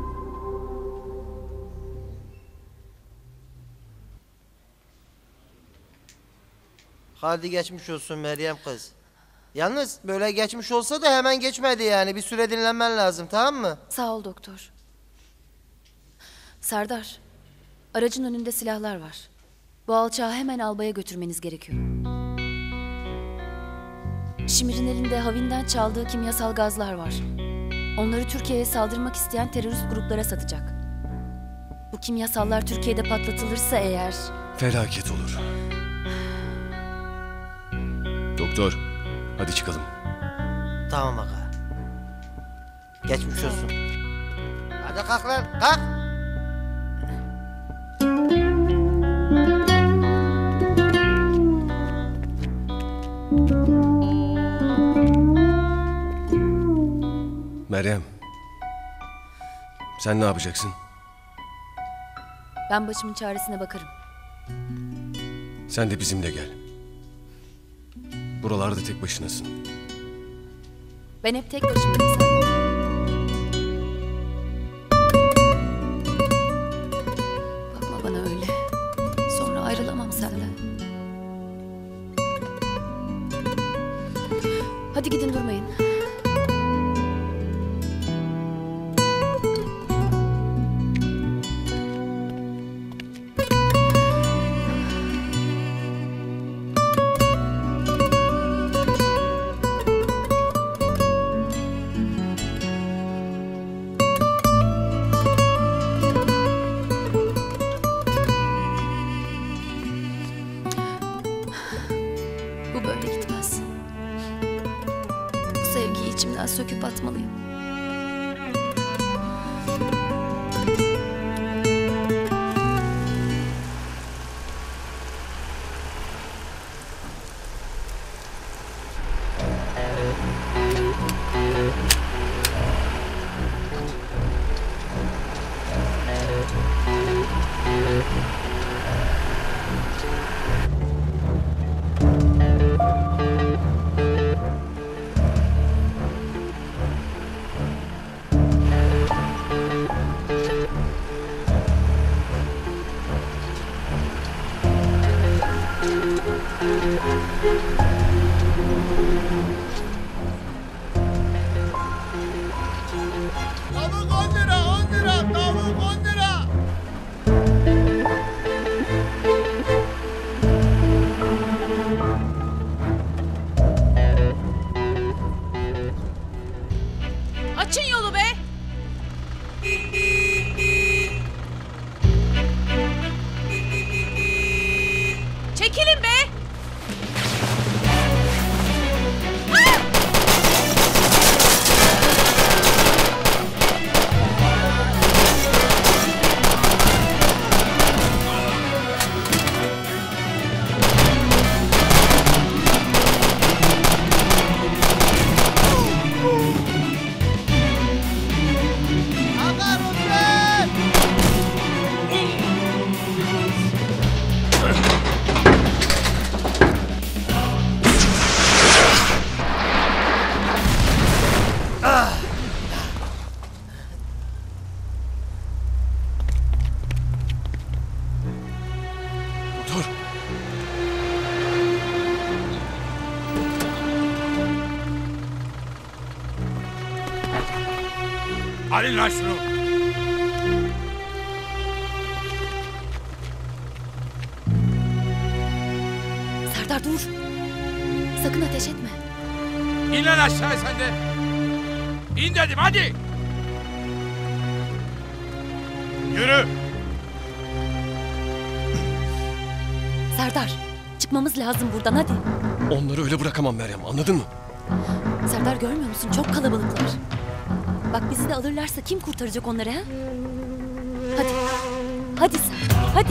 Hadi geçmiş olsun Meryem kız. Yalnız böyle geçmiş olsa da hemen geçmedi yani. Bir süre dinlenmen lazım, tamam mı? Sağ ol doktor. Serdar, aracın önünde silahlar var. Bu alçağı hemen albaya götürmeniz gerekiyor. Şimir'in elinde Havin'den çaldığı kimyasal gazlar var. Onları Türkiye'ye saldırmak isteyen terörist gruplara satacak. Bu kimyasallar Türkiye'de patlatılırsa eğer... Felaket olur. Doktor, hadi çıkalım. Tamam aga. Geçmiş olsun. Hadi kalk lan, kalk. Meryem, sen ne yapacaksın? Ben başımın çaresine bakarım. Sen de bizimle gel. Buralarda tek başınasın. Ben hep tek başımayım Serdar. Bakma bana öyle. Sonra ayrılamam senden. Hadi gidin, durmayın. Bu böyle gitmez. Bu sevgiyi içimden söküp atmalıyım. Tavuk on lira, on lira, tavuk on lira. Açın yolu be! Çekilin be! Ah! Dur. Alin lan şunu. Serdar dur. Sakın ateş etme. İn lan aşağı sen de. İn dedim hadi. Yürü. Serdar, çıkmamız lazım buradan, hadi. Onları öyle bırakamam Meryem, anladın mı? Serdar, görmüyor musun? Çok kalabalıklar. Bak bizi de alırlarsa kim kurtaracak onları ha? Hadi. Hadi Serdar, hadi.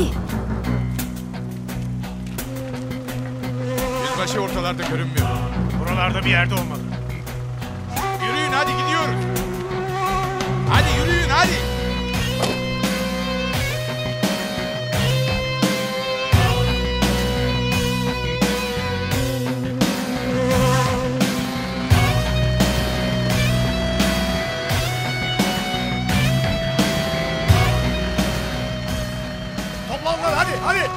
Yüzbaşı ortalarda görünmüyor. Buralarda bir yerde olmalı. Yürüyün hadi gidiyoruz. Hadi yürüyün hadi. Toplan lan hadi hadi.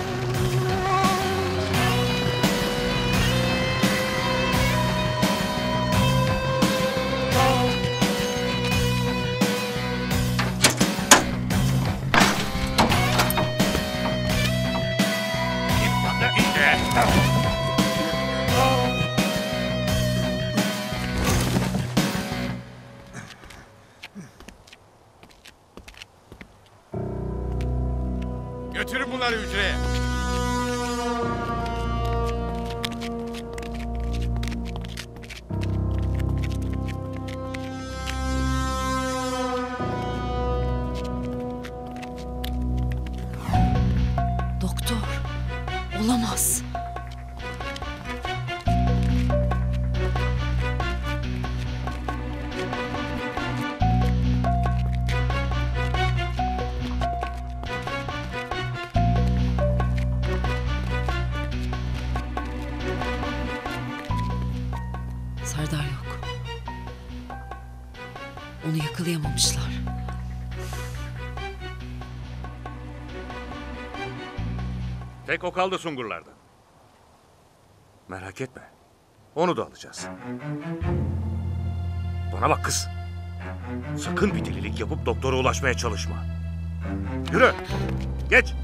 Götürün bunları hücreye. Doktor, olamaz. Serdar yok. Onu yakalayamamışlar. Tek o kaldı Sungurlardan. Merak etme. Onu da alacağız. Bana bak kız. Sakın bir delilik yapıp doktora ulaşmaya çalışma. Yürü. Geç.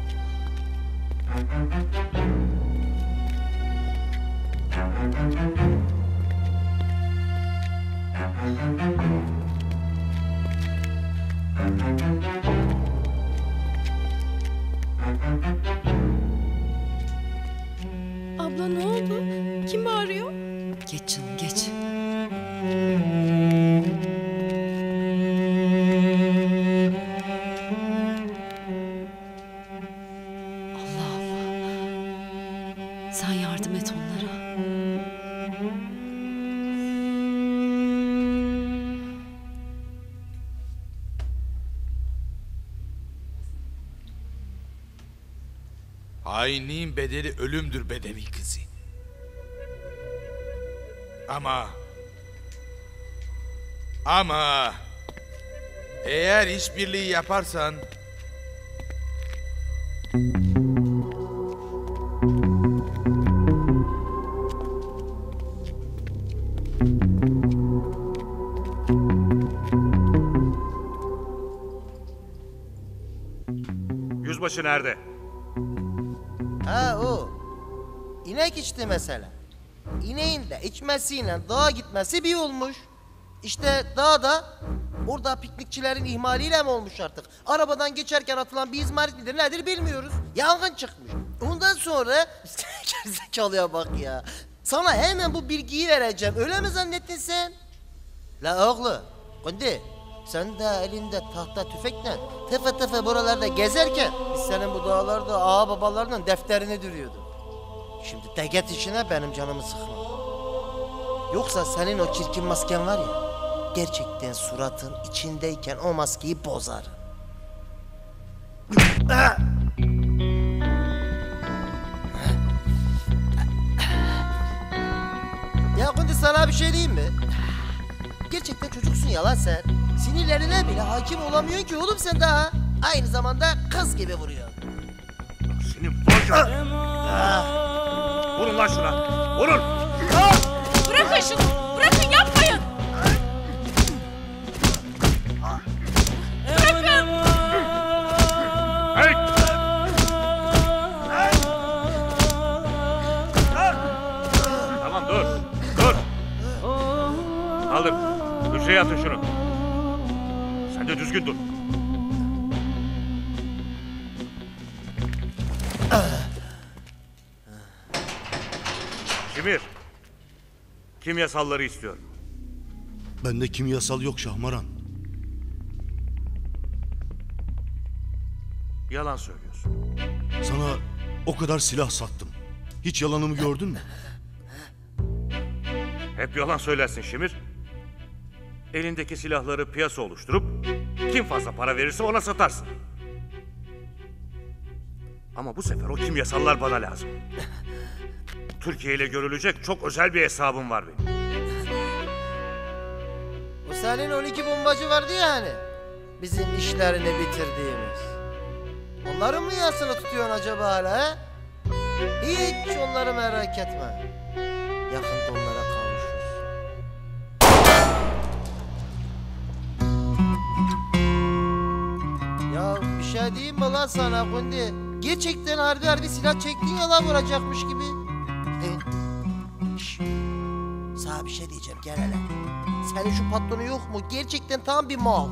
Abla ne oldu? Kim bağırıyor? Geç canım geç. Allah'ım sen yardım et onlara. Hainliğin bedeli ölümdür bedevi kızı. Ama... Ama... Eğer işbirliği yaparsan... Yüzbaşı nerede? Ha o. İnek içti mesela. İneğin de içmesiyle dağa gitmesi bir olmuş. İşte dağda orada piknikçilerin ihmaliyle mi olmuş artık? Arabadan geçerken atılan bir izmarit midir nedir bilmiyoruz. Yangın çıkmış. Ondan sonra gerizekalıya bak ya. Sana hemen bu bilgiyi vereceğim. Öyle mi zannettin sen? La oğlu, Kundi, sen de elinde tahta tüfekle tıfı tıfı buralarda gezerken biz senin bu dağlarda ağa babalarının defterini dürüyorduk. Şimdi de git işine, benim canımı sıkma. Yoksa senin o çirkin masken var ya, gerçekten suratın içindeyken o maskeyi bozar. Ya Kundi, sana bir şey diyeyim mi? Gerçekten çocuksun ya lan sen. Sinirlerine bile hakim olamıyorsun ki oğlum sen daha. Aynı zamanda kız gibi vuruyor. Senin var ya. Vurun lan şuna. Vurun. Bırakın şunu. Bırakın, yapmayın. Bırakın. Hey. Tamam dur. Dur. Kaldır. Hücreye atın şunu. Sen de düzgün dur. Şimir. Kimyasalları istiyorum. Bende kimyasal yok Şahmaran. Yalan söylüyorsun. Sana o kadar silah sattım. Hiç yalanımı gördün mü? Hep yalan söylersin Şimir. Elindeki silahları piyasa oluşturup kim fazla para verirse ona satarsın. Ama bu sefer o kimyasallar bana lazım. Türkiye ile görülecek çok özel bir hesabım var benim. O senin on iki bombacı vardı ya hani. Bizim işlerini bitirdiğimiz. Onların mı yasını tutuyorsun acaba hala he? Hiç onları merak etme. Yakında onlara kavuşuruz. Ya bir şey diyeyim mi lan sana Kundi? Gerçekten harbi harbi silah çektin ya lan vuracakmış gibi. Şşş. Sana bir şey diyeceğim, gel hele. Senin şu patronu yok mu? Gerçekten tam bir mal.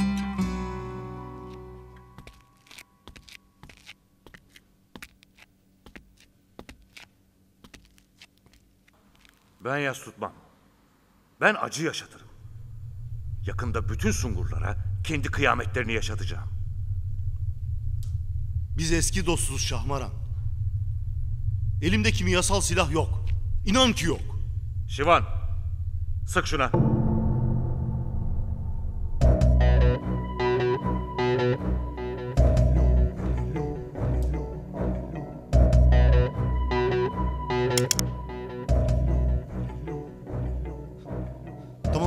Ben yas tutmam. Ben acı yaşatırım. Yakında bütün Sungurlara kendi kıyametlerini yaşatacağım. Biz eski dostuz Şahmaran. Elimde kimyasal silah yok. İnan ki yok. Şivan, sık şuna.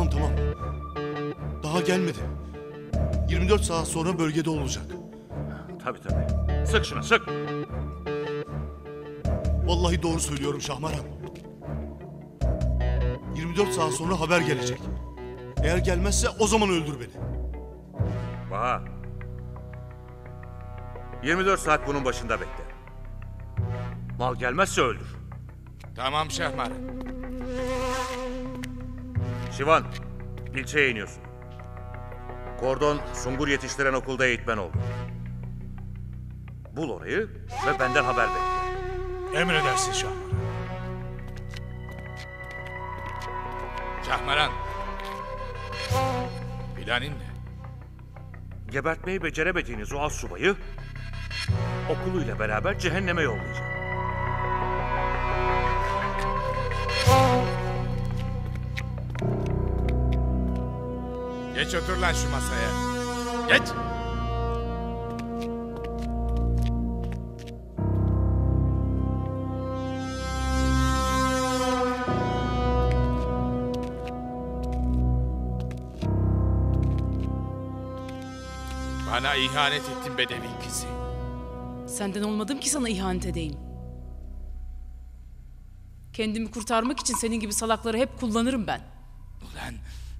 Tamam tamam. Daha gelmedi. yirmi dört saat sonra bölgede olacak. Tabii tabii. Sık şunu sık. Vallahi doğru söylüyorum Şahmaran. yirmi dört saat sonra haber gelecek. Eğer gelmezse o zaman öldür beni. Baha. yirmi dört saat bunun başında bekle. Mal gelmezse öldür. Tamam Şahmaran. Şivan, ilçeye iniyorsun. Kordon, sungur yetiştiren okulda eğitmen oldu. Bul orayı ve benden haber bekle. Emredersin Şahmaran. Şahmaran. Planın ne? Gebertmeyi beceremediğiniz o az subayı okuluyla beraber cehenneme yollayacağım. Geç otur lan şu masaya. Geç. Bana ihanet ettin Bedevi kızı. Senden olmadım ki sana ihanet edeyim. Kendimi kurtarmak için senin gibi salakları hep kullanırım ben. Ulan.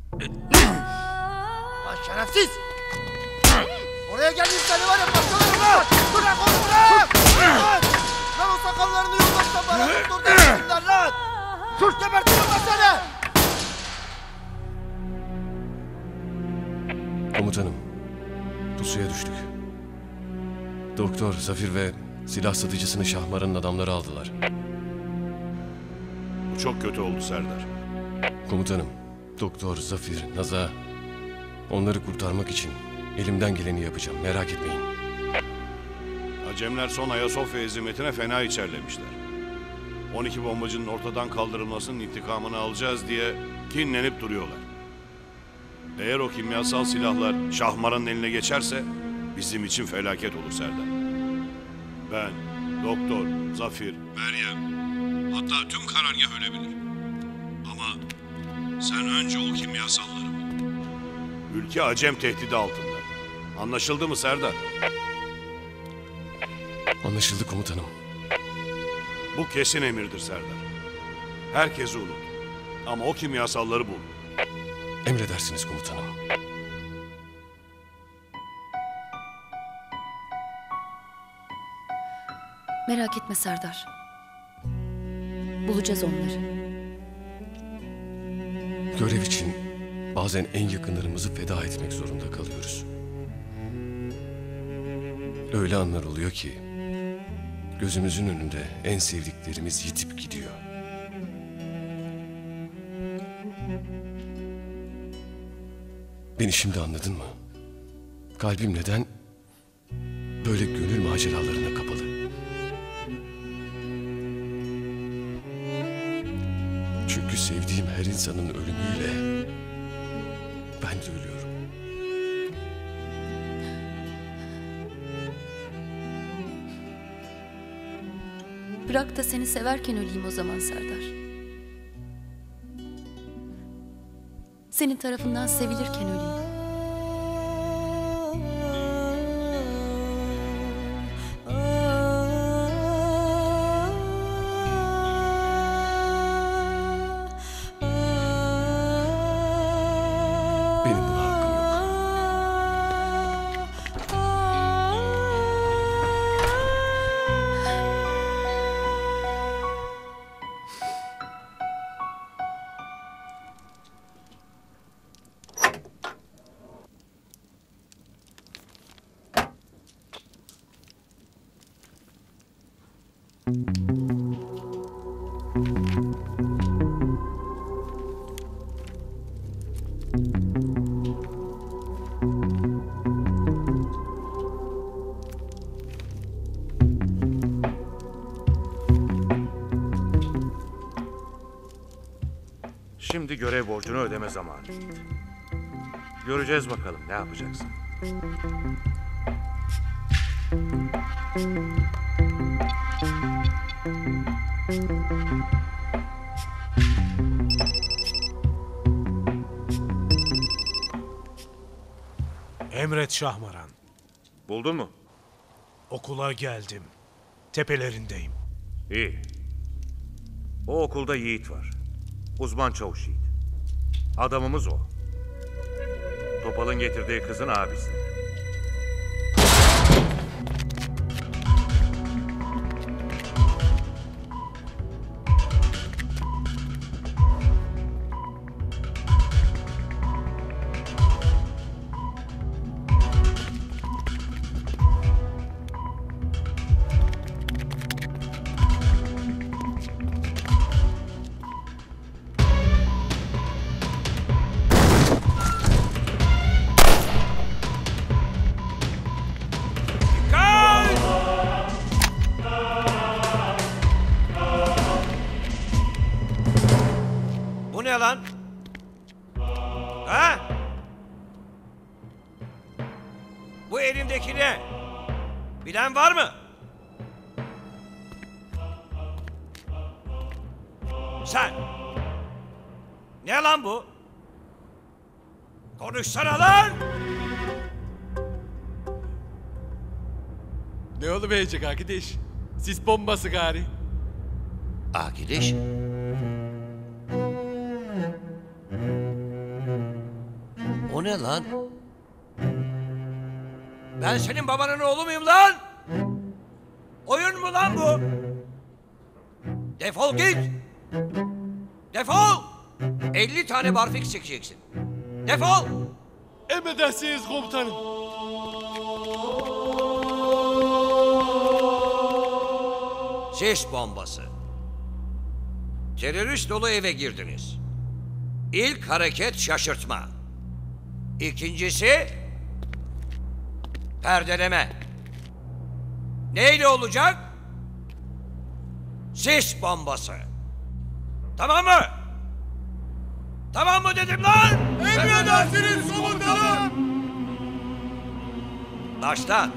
Lan şerefsiz! Oraya geldiğin seni var ya parçalarım lan! Bırak onu bırak! Lan! Lan o sakallarını yollarsan bana dur demesinler lan! Sus gebertirim lan seni! Komutanım, pusuya düştük. Doktor, Zafir ve silah satıcısını Şahmaran'ın adamları aldılar. Bu çok kötü oldu Serdar. Komutanım, Doktor, Zafir, Naza... Onları kurtarmak için elimden geleni yapacağım, merak etmeyin. Acemler son Ayasofya hezimetine fena içerlemişler. on iki bombacının ortadan kaldırılmasının intikamını alacağız diye kinlenip duruyorlar. Eğer o kimyasal silahlar Şahmaran'ın eline geçerse bizim için felaket olur Serdar. Ben, Doktor, Zafir, Meryem, hatta tüm karargah ölebilir. Ama sen önce o kimyasalları. Ülke Acem tehdidi altında. Anlaşıldı mı Serdar? Anlaşıldı komutanım. Bu kesin emirdir Serdar. Herkesi unut. Ama o kimyasalları bul. Emredersiniz komutanım. Merak etme Serdar. Bulacağız onları. Görev için bazen en yakınlarımızı feda etmek zorunda kalıyoruz. Öyle anlar oluyor ki gözümüzün önünde en sevdiklerimiz yitip gidiyor. Beni şimdi anladın mı? Kalbim neden böyle gönül maceralarına kapalı? Çünkü sevdiğim her insanın ölümüyle ben de ölüyorum. Bırak da seni severken öleyim o zaman Serdar. Senin tarafından sevilirken öleyim. Benim buna hakkım yok. Şimdi görev borcunu ödeme zamanı. Göreceğiz bakalım ne yapacaksın. Emret Şahmaran. Buldun mu? Okula geldim. Tepelerindeyim. İyi. O okulda Yiğit var. Uzman çavuş Yiğit. Adamımız o. Topal'ın getirdiği kızın abisi. Bu ne lan? Ha? Bu elimdeki ne? Bilen var mı? Sen. Ne lan bu? Konuşsana lan! Ne oluverecek arkadaş? Sis bombası gari. Arkadaş? O ne lan? Ben senin babanın oğlu muyum lan? Oyun mu lan bu? Defol git! Defol! elli tane barfix çekeceksin. Defol! Emredersiniz komutanım. Sis bombası. Terörist dolu eve girdiniz. İlk hareket şaşırtma. İkincisi perdeleme. Neyle olacak? Sis bombası. Tamam mı? Tamam mı dedim lan? Emredersiniz komutanım. Başla.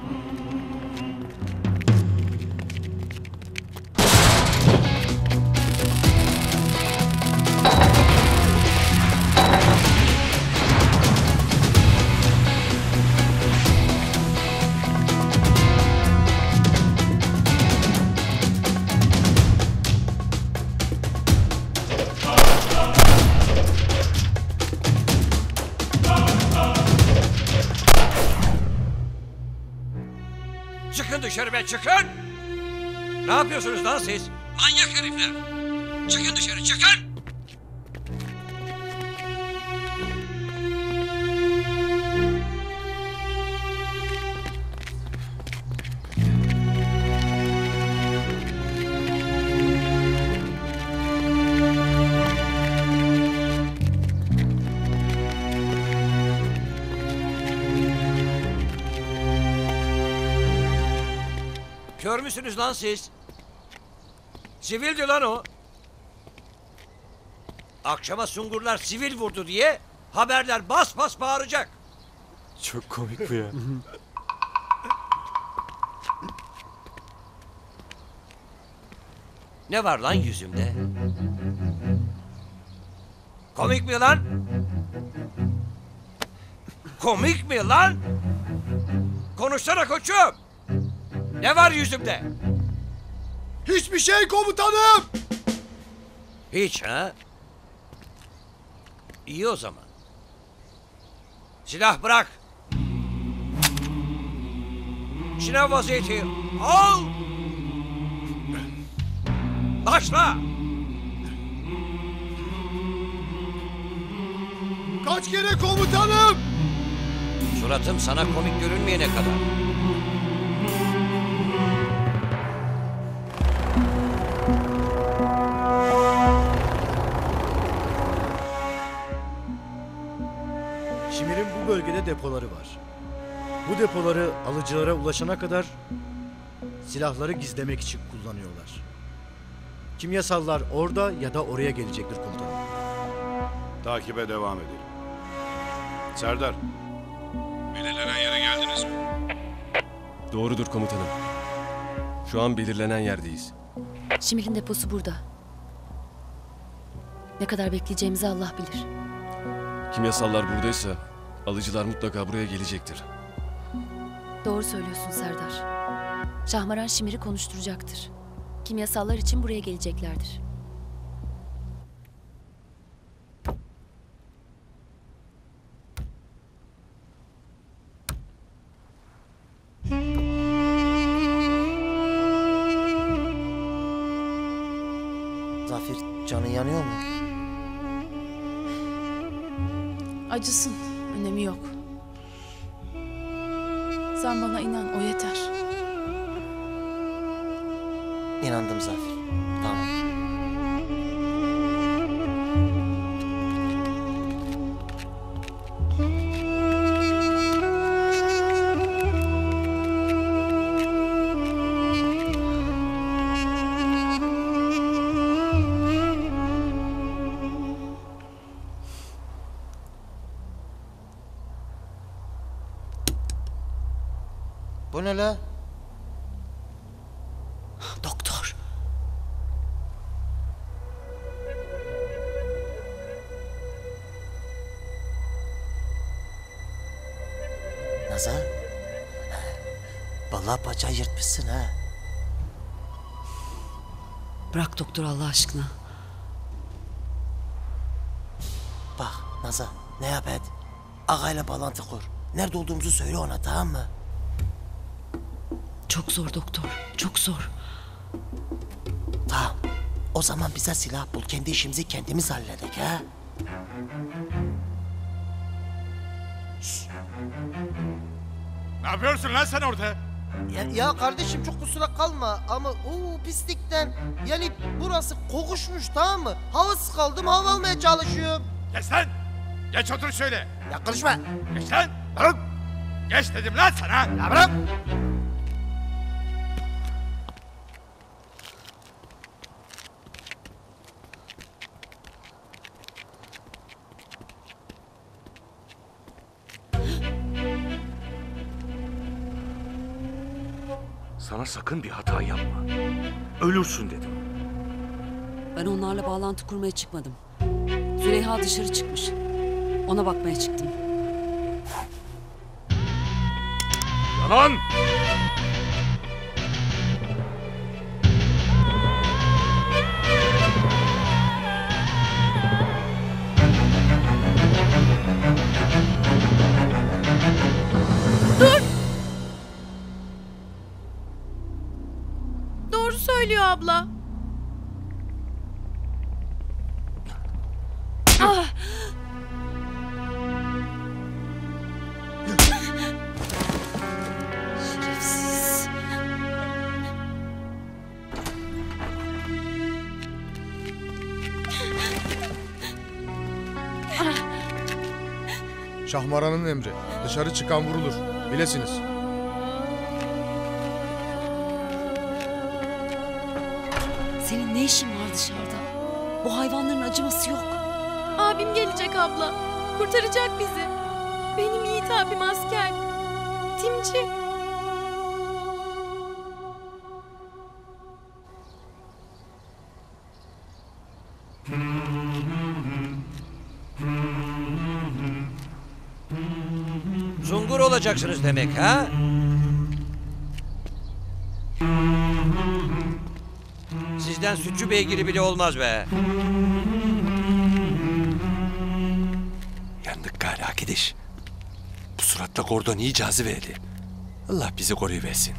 Çıkın dışarı be, çıkın! Ne yapıyorsunuz lan siz? Manyak herifler! Çıkın dışarı, çıkın! Kör müsünüz lan siz? Sivildi lan o. Akşama Sungurlar sivil vurdu diye haberler bas bas bağıracak. Çok komik bu ya. Ne var lan yüzümde? Komik mi lan? Komik mi lan? Konuşsana koçum. Ne var yüzümde? Hiçbir şey komutanım. Hiç ha? İyi o zaman. Silah bırak. Şınav vaziyeti al. Başla. Kaç kere komutanım? Suratım sana komik görünmeyene kadar. Şimir'in bu bölgede depoları var. Bu depoları alıcılara ulaşana kadar silahları gizlemek için kullanıyorlar. Kimyasallar orada ya da oraya gelecektir komutanım. Takibe devam edelim. Serdar, belirlenen yere geldiniz mi? Doğrudur komutanım. Şu an belirlenen yerdeyiz. Şimir'in deposu burada. Ne kadar bekleyeceğimizi Allah bilir. Kimyasallar buradaysa Alıcılar mutlaka buraya gelecektir. Doğru söylüyorsun Serdar. Şahmaran Şimir'i konuşturacaktır. Kimyasallar için buraya geleceklerdir. Zafer, canın yanıyor mu? Acısın. Önemi yok. Sen bana inan, o yeter. İnandım Zafer. Tamam. Bu ne la? Doktor. Nazan? Vallahi paça yırtmışsın ha. Bırak doktor Allah aşkına. Bak Nazan, ne yap et? Ağayla bağlantı kur. Nerede olduğumuzu söyle ona, tamam mı? Çok zor doktor, çok zor. Tamam. O zaman bize silah bul. Kendi işimizi kendimiz halledek ha. Ne yapıyorsun lan sen orada? Ya, ya kardeşim çok kusura kalma ama o pislikten yani burası kokuşmuş, tamam mı? Havasız kaldım, hava almaya çalışıyorum. Geç lan! Geç otur şöyle. Ya konuşma. Geç lan! Bırak! Geç dedim lan sana! Ya bırak! Sana sakın bir hata yapma. Ölürsün dedim. Ben onlarla bağlantı kurmaya çıkmadım. Züleyha dışarı çıkmış. Ona bakmaya çıktım. Yalan! Dur! Doğru söylüyor abla. Ah! Şerefsiz. Şahmaran'ın emri. Dışarı çıkan vurulur. Bilesiniz. Senin ne işin var dışarıda? Bu hayvanların acıması yok. Abim gelecek abla. Kurtaracak bizi. Benim Yiğit abim asker. Timci. Zungur olacaksınız demek ha? Sizden sütçü beygiri bile olmaz be. Yandık gari arkadaş. Bu suratla kordon iyi cazı verdi. Allah bizi koruyuversin.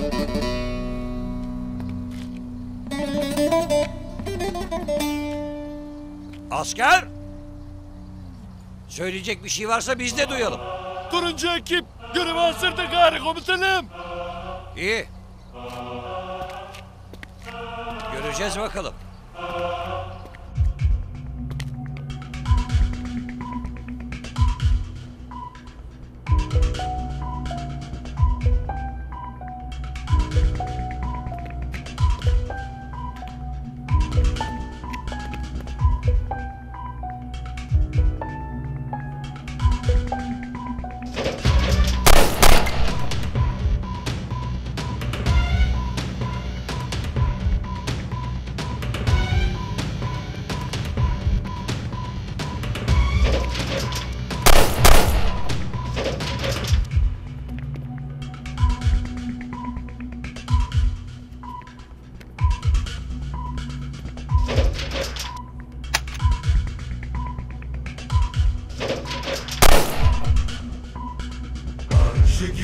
Asker! Söyleyecek bir şey varsa biz de duyalım. Turuncu ekip görevi hazırda gari komutanım. İyi. Göreceğiz bakalım.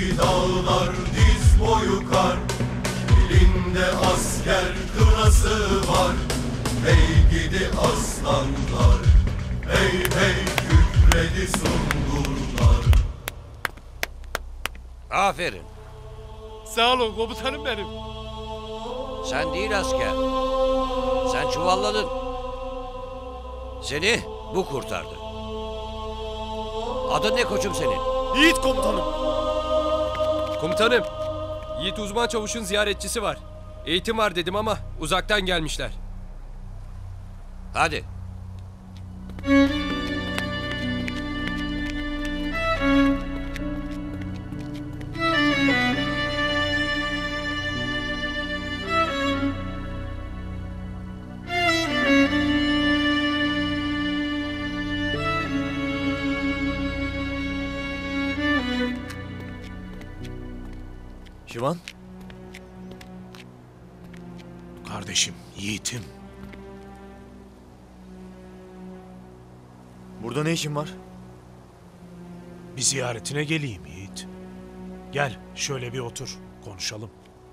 Eski dağlar diz boyu kar, elinde asker kınası var. Hey gidi aslanlar, hey hey kükredi sungurlar. Aferin. Sağ olun komutanım benim. Sen değil asker. Sen çuvalladın. Seni bu kurtardı. Adın ne koçum senin? Yiğit komutanım. Komutanım, Yiğit uzman çavuşun ziyaretçisi var. Eğitim var dedim ama uzaktan gelmişler. Hadi. Şivan. Kardeşim, yiğitim. Burada ne işin var? Bir ziyaretine geleyim Yiğit. Gel şöyle bir otur, konuşalım.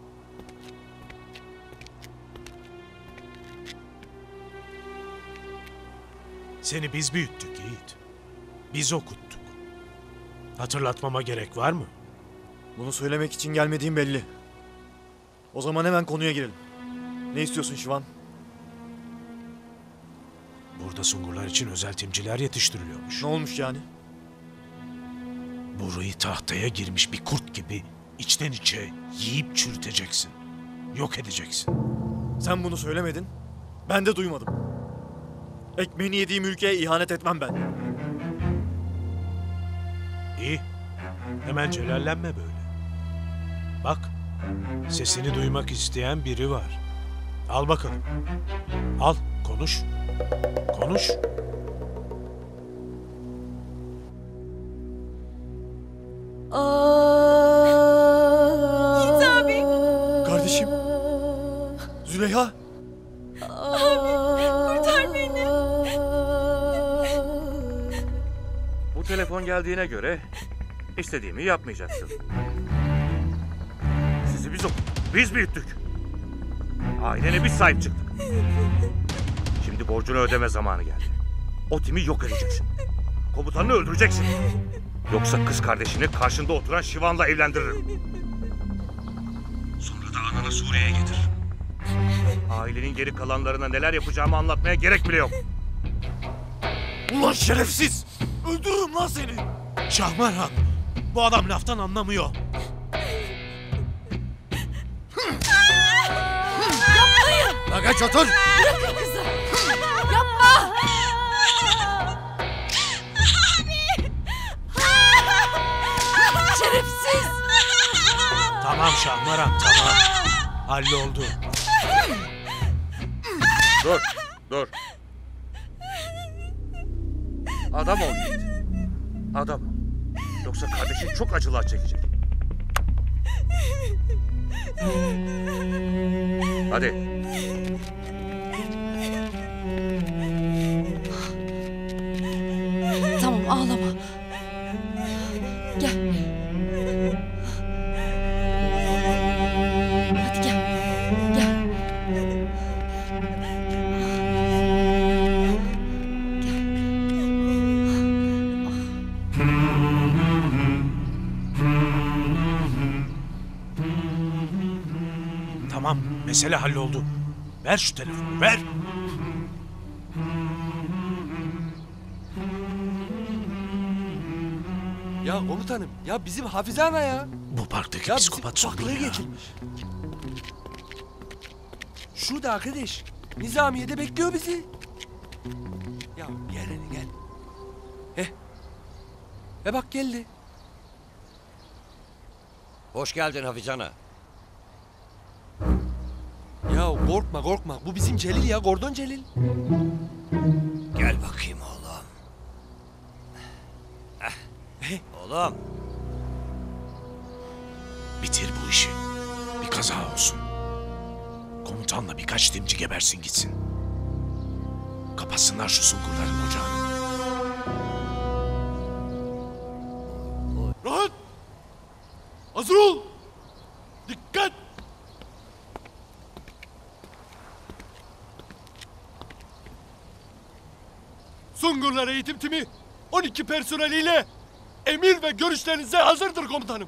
Seni biz büyüttük Yiğit. Biz okuttuk. Hatırlatmama gerek var mı? Bunu söylemek için gelmediğim belli. O zaman hemen konuya girelim. Ne istiyorsun Şivan? Burada sungurlar için özel timciler yetiştiriliyormuş. Ne olmuş yani? Burayı tahtaya girmiş bir kurt gibi içten içe yiyip çürüteceksin. Yok edeceksin. Sen bunu söylemedin. Ben de duymadım. Ekmeğini yediğim ülkeye ihanet etmem ben. İyi. Hemen celallenme böyle. Bak, sesini duymak isteyen biri var. Al bakalım. Al, konuş. Konuş. Yiğit abi. Kardeşim. Züleyha. Abi kurtar beni. Bu telefon geldiğine göre istediğimi yapmayacaksın. Sizi biz okuttuk, biz büyüttük. Ailene biz sahip çıktık. Şimdi borcunu ödeme zamanı geldi. O timi yok edeceksin. Komutanını öldüreceksin. Yoksa kız kardeşini karşında oturan Şivan'la evlendiririm. Sonra da ananı Suriye'ye getiririm. Ailenin geri kalanlarına neler yapacağımı anlatmaya gerek bile yok. Ulan şerefsiz! Öldürürüm lan seni! Şahmaran, bu adam laftan anlamıyor. Yapmayın! Bagaç otur! Bırakın kızı! Yapma! Şerefsiz! Tamam Şahmaran, tamam. Halloldu. Dur, dur. Adam ol Yiğit. Adam ol. Yoksa kardeşin çok acılar çekecek. Hadi. Tamam ağlama. Gel. Hadi gel. Gel. Tamam, mesele halloldu. Ver şu telefonu, ver. Ya komutanım, ya bizim Hafize ana ya. Bu parktaki Ya psikopat bizi sungur baklığa ya. getirmiş. Şurada arkadaş, Nizamiye'de bekliyor bizi. Ya gel hele gel. Heh. E bak geldi. Hoş geldin Hafize ana. Ya korkma korkma, bu bizim Celil ya, Gordon Celil. Gel bakayım oğlum. Heh. Oğlum. Bitir bu işi. Bir kaza olsun. Komutanla birkaç timci gebersin gitsin. Kapatsınlar şu sungurların ocağını. Rahat! Hazır ol. Dikkat. Sungurlar eğitim timi on iki personeliyle emir ve görüşlerinize hazırdır komutanım.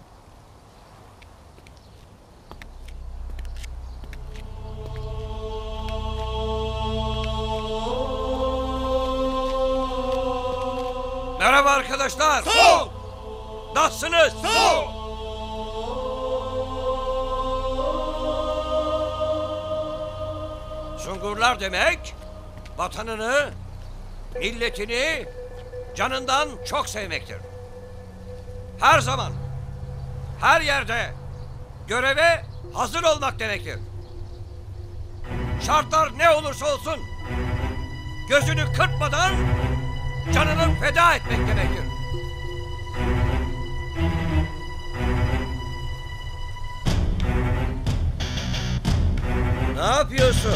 Merhaba arkadaşlar. Sağ ol. Nasılsınız? Sağ ol. Sungurlar demek vatanını, milletini canından çok sevmektir. Her zaman, her yerde göreve hazır olmak demektir. Şartlar ne olursa olsun gözünü kırpmadan canını feda etmek demektir. Ne yapıyorsun?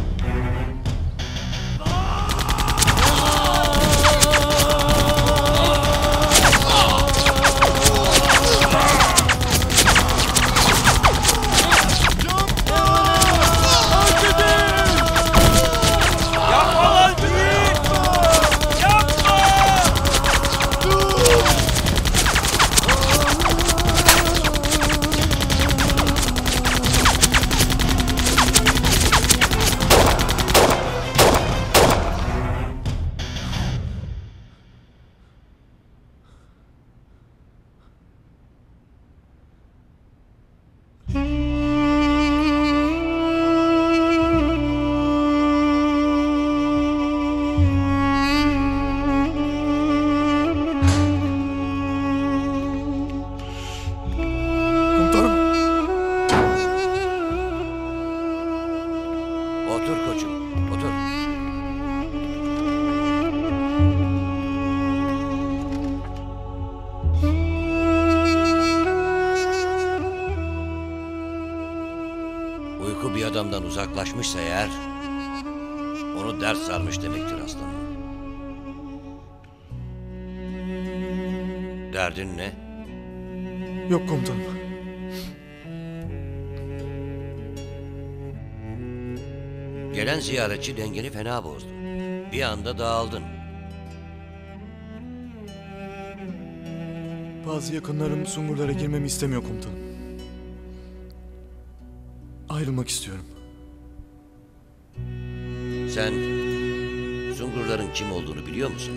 Otur koçum, otur. Uyku bir adamdan uzaklaşmışsa eğer, onu dert sarmış demektir aslanım. Derdin ne? Yok komutanım. Gelen ziyaretçi dengeni fena bozdu. Bir anda dağıldın. Bazı yakınlarım Sungurlara girmemi istemiyor komutanım. Ayrılmak istiyorum. Sen Sungurların kim olduğunu biliyor musun?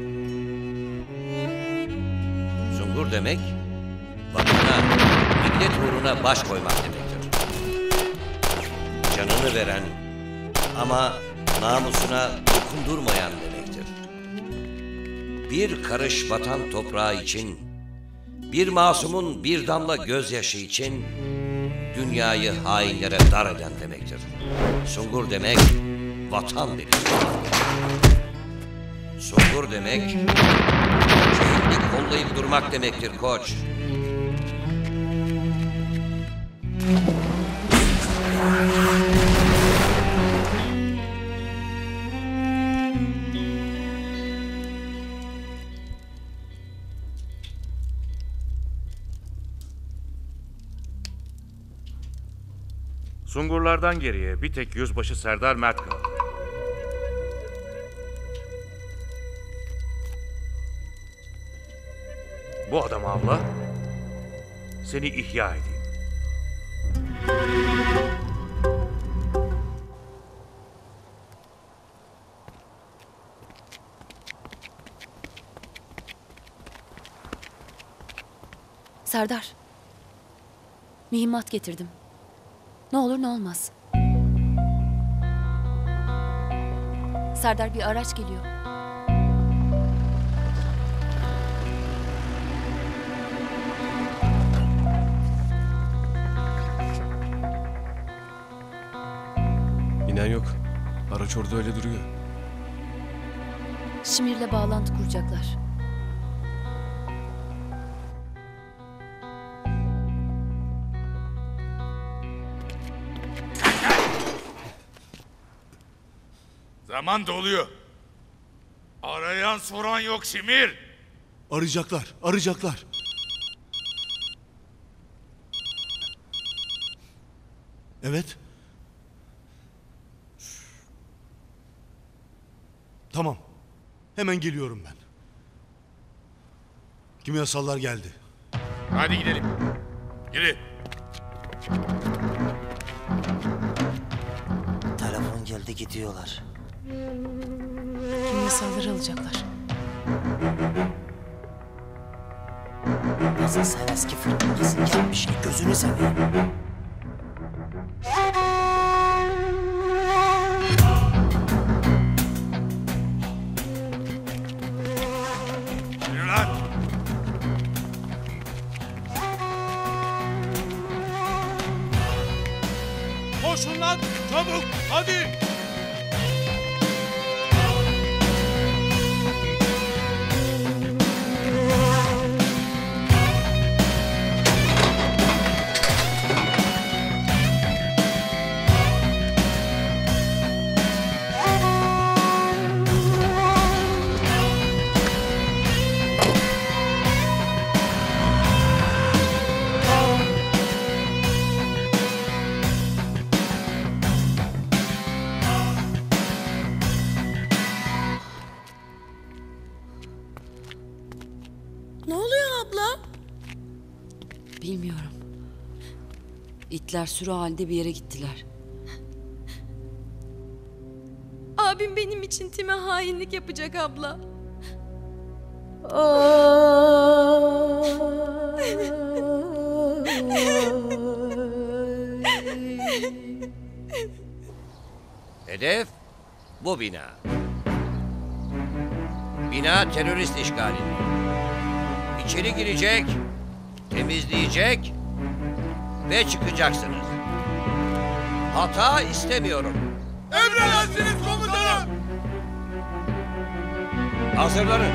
Sungur demek, vatana, millet uğruna baş koymak demektir. Canını veren ama namusuna dokundurmayan demektir. Bir karış vatan toprağı için, bir masumun bir damla gözyaşı için dünyayı hainlere dar eden demektir. Sungur demek vatan demektir. Sungur demek şehitlik kollayıp durmak demektir koç. Sungurlardan geriye bir tek yüzbaşı Serdar Mert kaldı. Bu adamı avla, seni ihya edeyim. Serdar. Mühimmat getirdim. Ne olur ne olmaz. Serdar, bir araç geliyor. İnen yok. Araç orada öyle duruyor. Şimir'le bağlantı kuracaklar. Zaman doluyor. Arayan soran yok Şimir. Arayacaklar, arayacaklar. Evet. Tamam. Hemen geliyorum ben. Kimyasallar geldi. Hadi gidelim. Yürü. Telefon geldi, gidiyorlar. Kimyasalları alacaklar. Nasıl sen eski fırıncısın, gelmiş ne gözünü seveyim. Yürü lan. Koşun lan çabuk hadi. Ne oluyor abla? Bilmiyorum. İtler sürü halinde bir yere gittiler. Abim benim için Tim'e hainlik yapacak abla. Hedef bu bina. Bina terörist işgalinde. İçeri girecek, temizleyecek ve çıkacaksınız. Hata istemiyorum. Emredersiniz komutanım. Hazırlanın.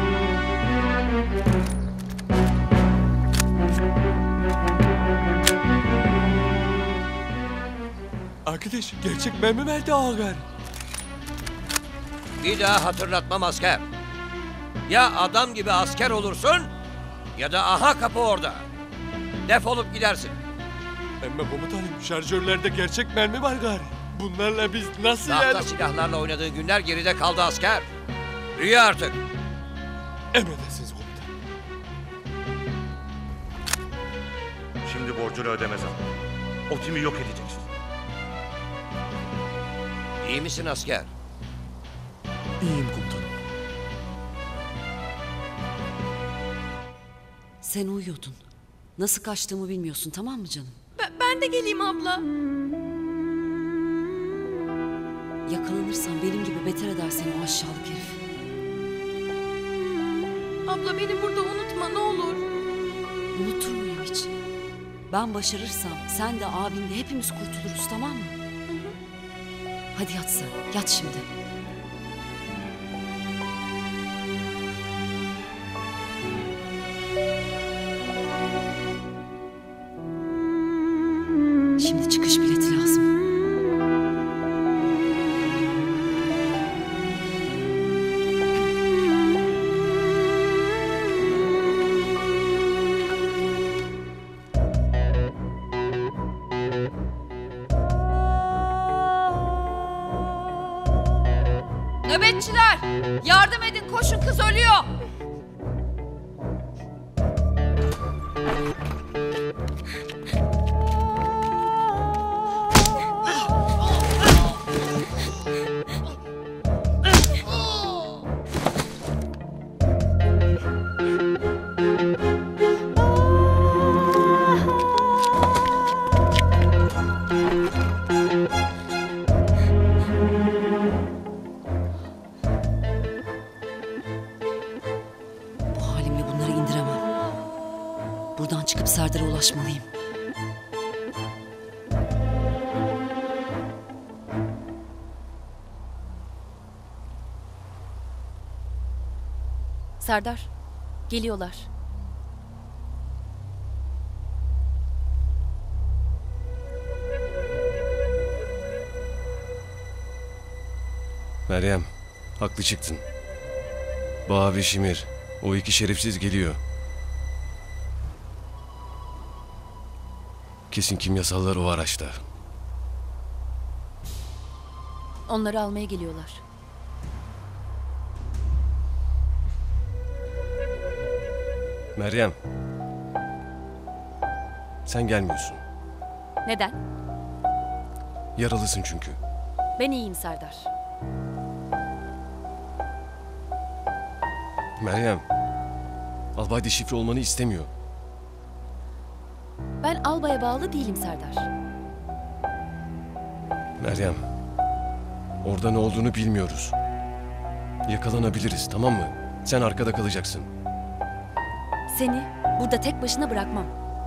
Arkadaş gerçek mermi verdi ağır. Bir daha hatırlatmam asker. Ya adam gibi asker olursun ya da aha kapı orada. Defolup gidersin. Ama komutanım şarjörlerde gerçek mermi var gari. Bunlarla biz nasıl Tahta yani? silahlarla oynadığın günler geride kaldı asker. Rüya artık. Emredersiniz komutanım. Şimdi borcunu ödeme zamanı. O timi yok edeceksin. İyi misin asker? İyiyim komutanım. Sen uyuyordun. Nasıl kaçtığımı bilmiyorsun, tamam mı canım? Ben, ben de geleyim abla. Yakalanırsan benim gibi beter eder seni o aşağılık herif. Abla beni burada unutma ne olur. Unutur muyum hiç? Ben başarırsam sen de abin de hepimiz kurtuluruz, tamam mı? Hadi yat sen, yat şimdi. Şimdi çıkış bileti lazım. Nöbetçiler! Yardım edin koşun kız ölüyor. Bu halimle bunları indiremem. Buradan çıkıp Serdar'a ulaşmalıyım. Serdar, geliyorlar. Meryem, haklı çıktın. Bavi Şimir, o iki şerefsiz geliyor. Kesin kimyasallar o araçta. Onları almaya geliyorlar. Meryem. Sen gelmiyorsun. Neden? Yaralısın çünkü. Ben iyiyim Serdar. Meryem. Albay deşifre olmanı istemiyor. Ben albaya bağlı değilim Serdar. Meryem. Orada ne olduğunu bilmiyoruz. Yakalanabiliriz, tamam mı? Sen arkada kalacaksın. Seni burada tek başına bırakmam.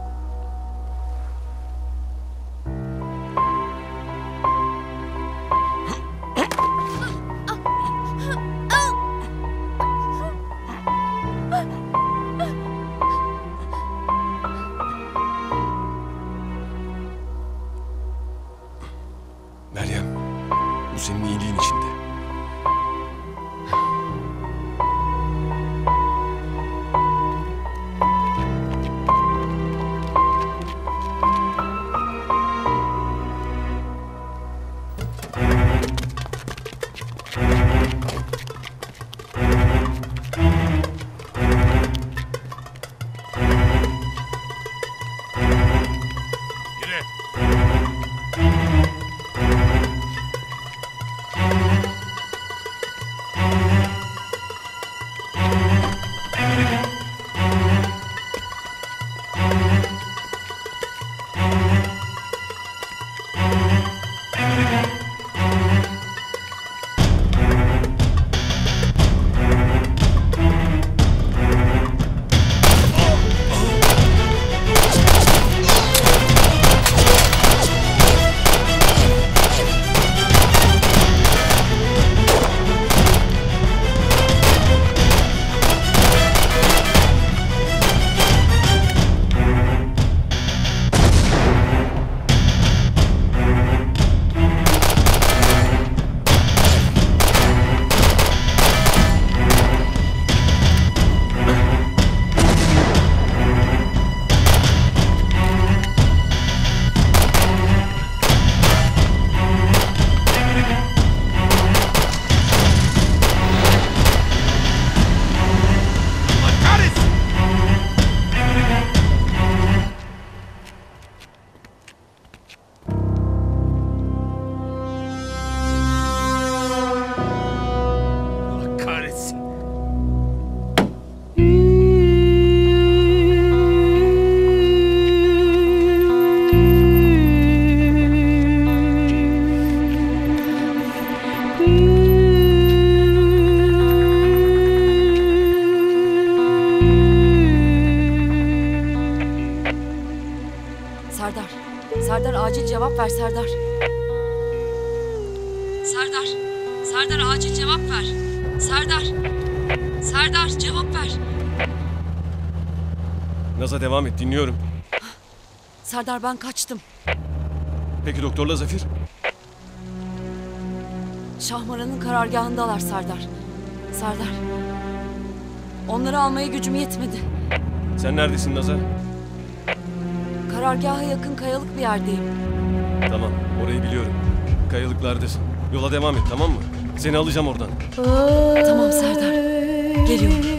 Meryem, bu senin iyiliğin içinde. Serdar. Serdar acil cevap ver Serdar. Serdar. Serdar acil cevap ver. Serdar. Serdar cevap ver. Naz'a devam et, dinliyorum. Serdar ben kaçtım. Peki doktorla Zafir? Şahmaran'ın karargahındalar Serdar. Serdar. Onları almaya gücüm yetmedi. Sen neredesin Naz'a? Karargaha yakın kayalık bir yerdeyim. Tamam, orayı biliyorum. Kayalıklardasın. Yola devam et, tamam mı? Seni alacağım oradan. Tamam Serdar. Geliyorum.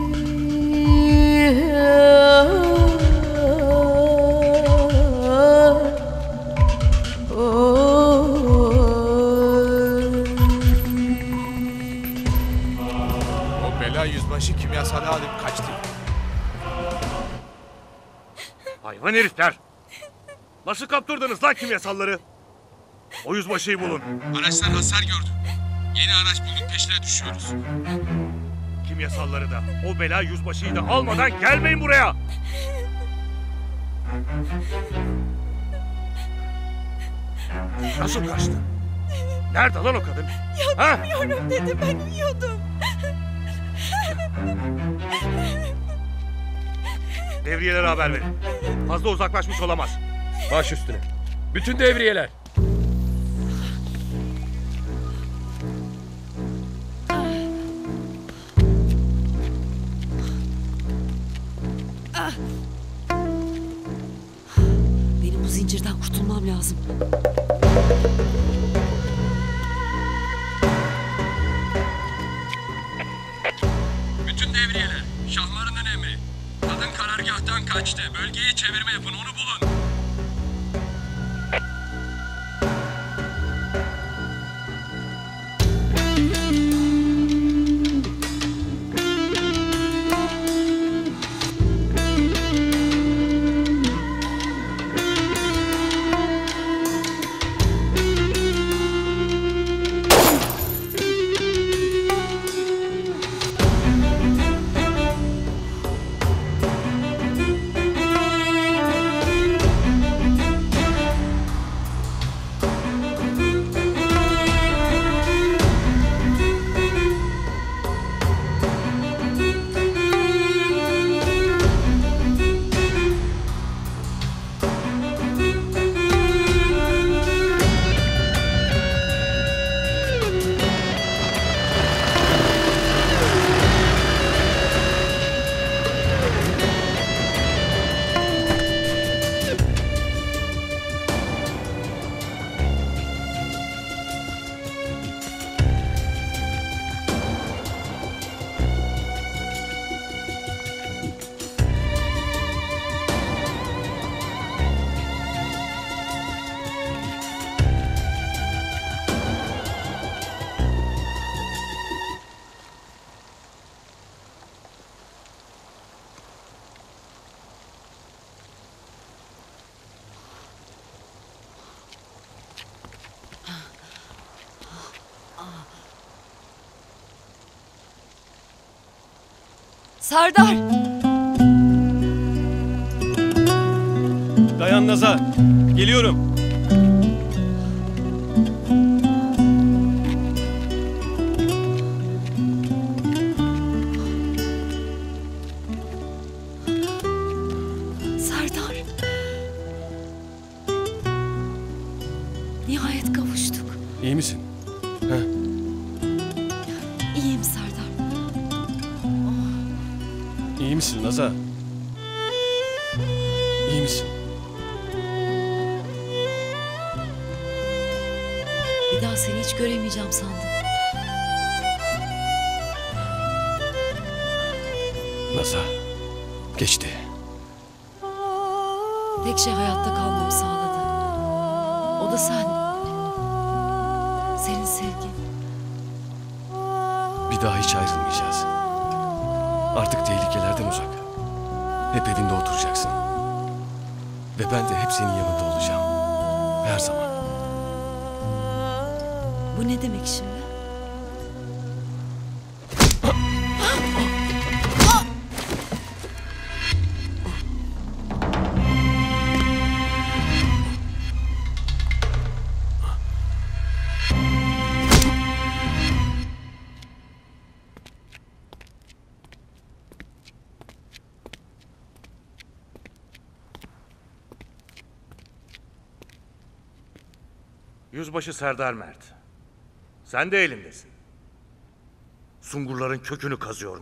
O bela yüzbaşı kimyasalı alıp kaçtı. Hayvan herifler! Nasıl kaptırdınız lan kimyasalları? O yüzbaşıyı bulun. Araçlar hasar gördü. Yeni araç bulduk, peşine düşüyoruz. Kimyasalları da, o bela yüzbaşıyı da almadan gelmeyin buraya! Nasıl kaçtı? Nerede lan o kadın? Ya bilmiyorum dedi, ben uyuyordum. Devriyelere haber verin. Fazla uzaklaşmış olamaz. Baş üstüne. Bütün devriyeler. Benim bu zincirden kurtulmam lazım. devriyeler. Şahmarının emri. Kadın karargâhtan kaçtı. Bölgeye çevirme yapın, onu bulun. Serdar! Dayan Naz'a. Geliyorum. Serdar! Nihayet kavuştuk. İyi misin? Heh. İyiyim Serdar. İyi misin Naza? İyi misin? Bir daha seni hiç göremeyeceğim sandım. Naza, geçti. Tek şey hayatta kalmamı sağladı. O da sen. Senin sevgin. Bir daha hiç ayrılmayacağız. Artık tehlikelerden uzak. Hep evinde oturacaksın. Ve ben de hep senin yanında olacağım. Her zaman. Bu ne demek şimdi? Yüzbaşı Serdar Mert. Sen de elindesin. Sungurların kökünü kazıyorum.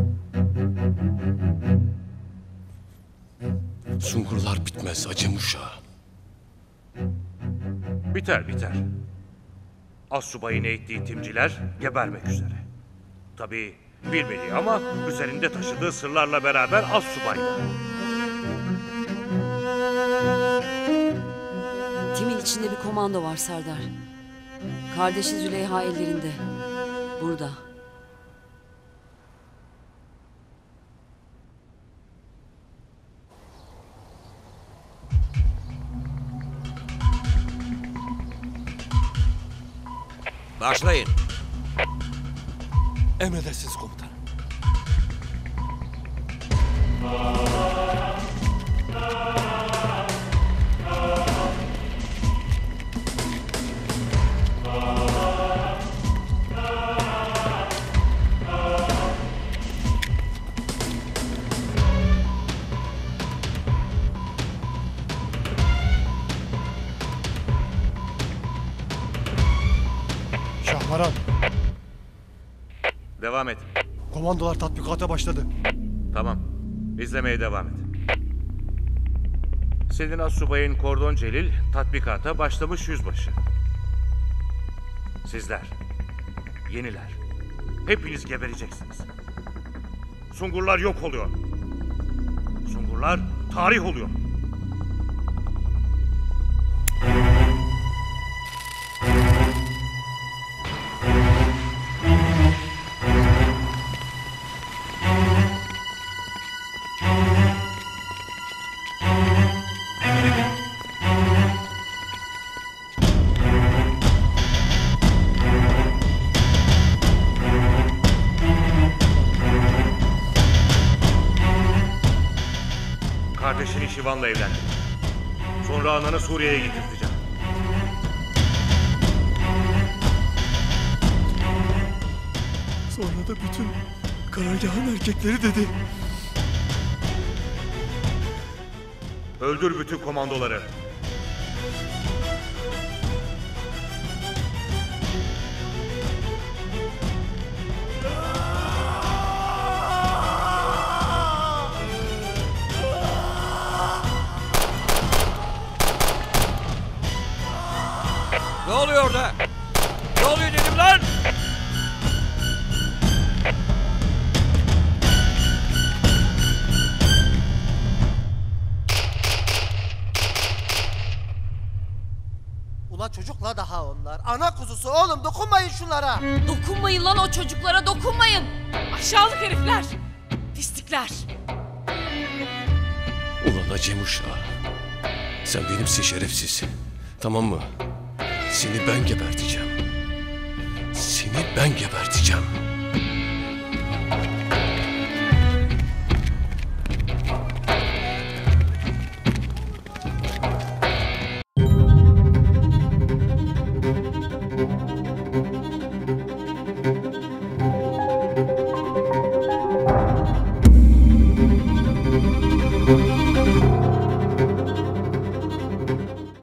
Sungurlar bitmez acım uşağı. Biter biter. Assubayın eğittiği timciler gebermek üzere. Tabii bilmediği ama üzerinde taşıdığı sırlarla beraber assubaylar. Timin içinde bir komando var Serdar. Kardeşi Züleyha ellerinde. Burada. Başlayın. Emredersiniz komutanım. Şahmaran, Devam et. komandolar tatbikata başladı. Tamam. İzlemeye devam et. Senin assubayın Kordon Celil tatbikata başlamış yüzbaşı. Sizler, yeniler, hepiniz gebereceksiniz. Sungurlar yok oluyor. Sungurlar tarih oluyor. Kardeşini Şivan'la evlendirdim. Sonra ananı Suriye'ye getirteceğim. Sonra da bütün karargahın erkekleri dedi. Öldür bütün komandoları. Ne oluyor orada? Ne oluyor dedim lan? Ula çocukla daha onlar. Ana kuzusu oğlum dokunmayın şunlara. Dokunmayın lan o çocuklara dokunmayın. Aşağılık herifler. Pislikler. Ulan Acem uşağı. Sen benimsin şerefsiz. Tamam mı? Seni ben geberteceğim. Seni ben geberteceğim.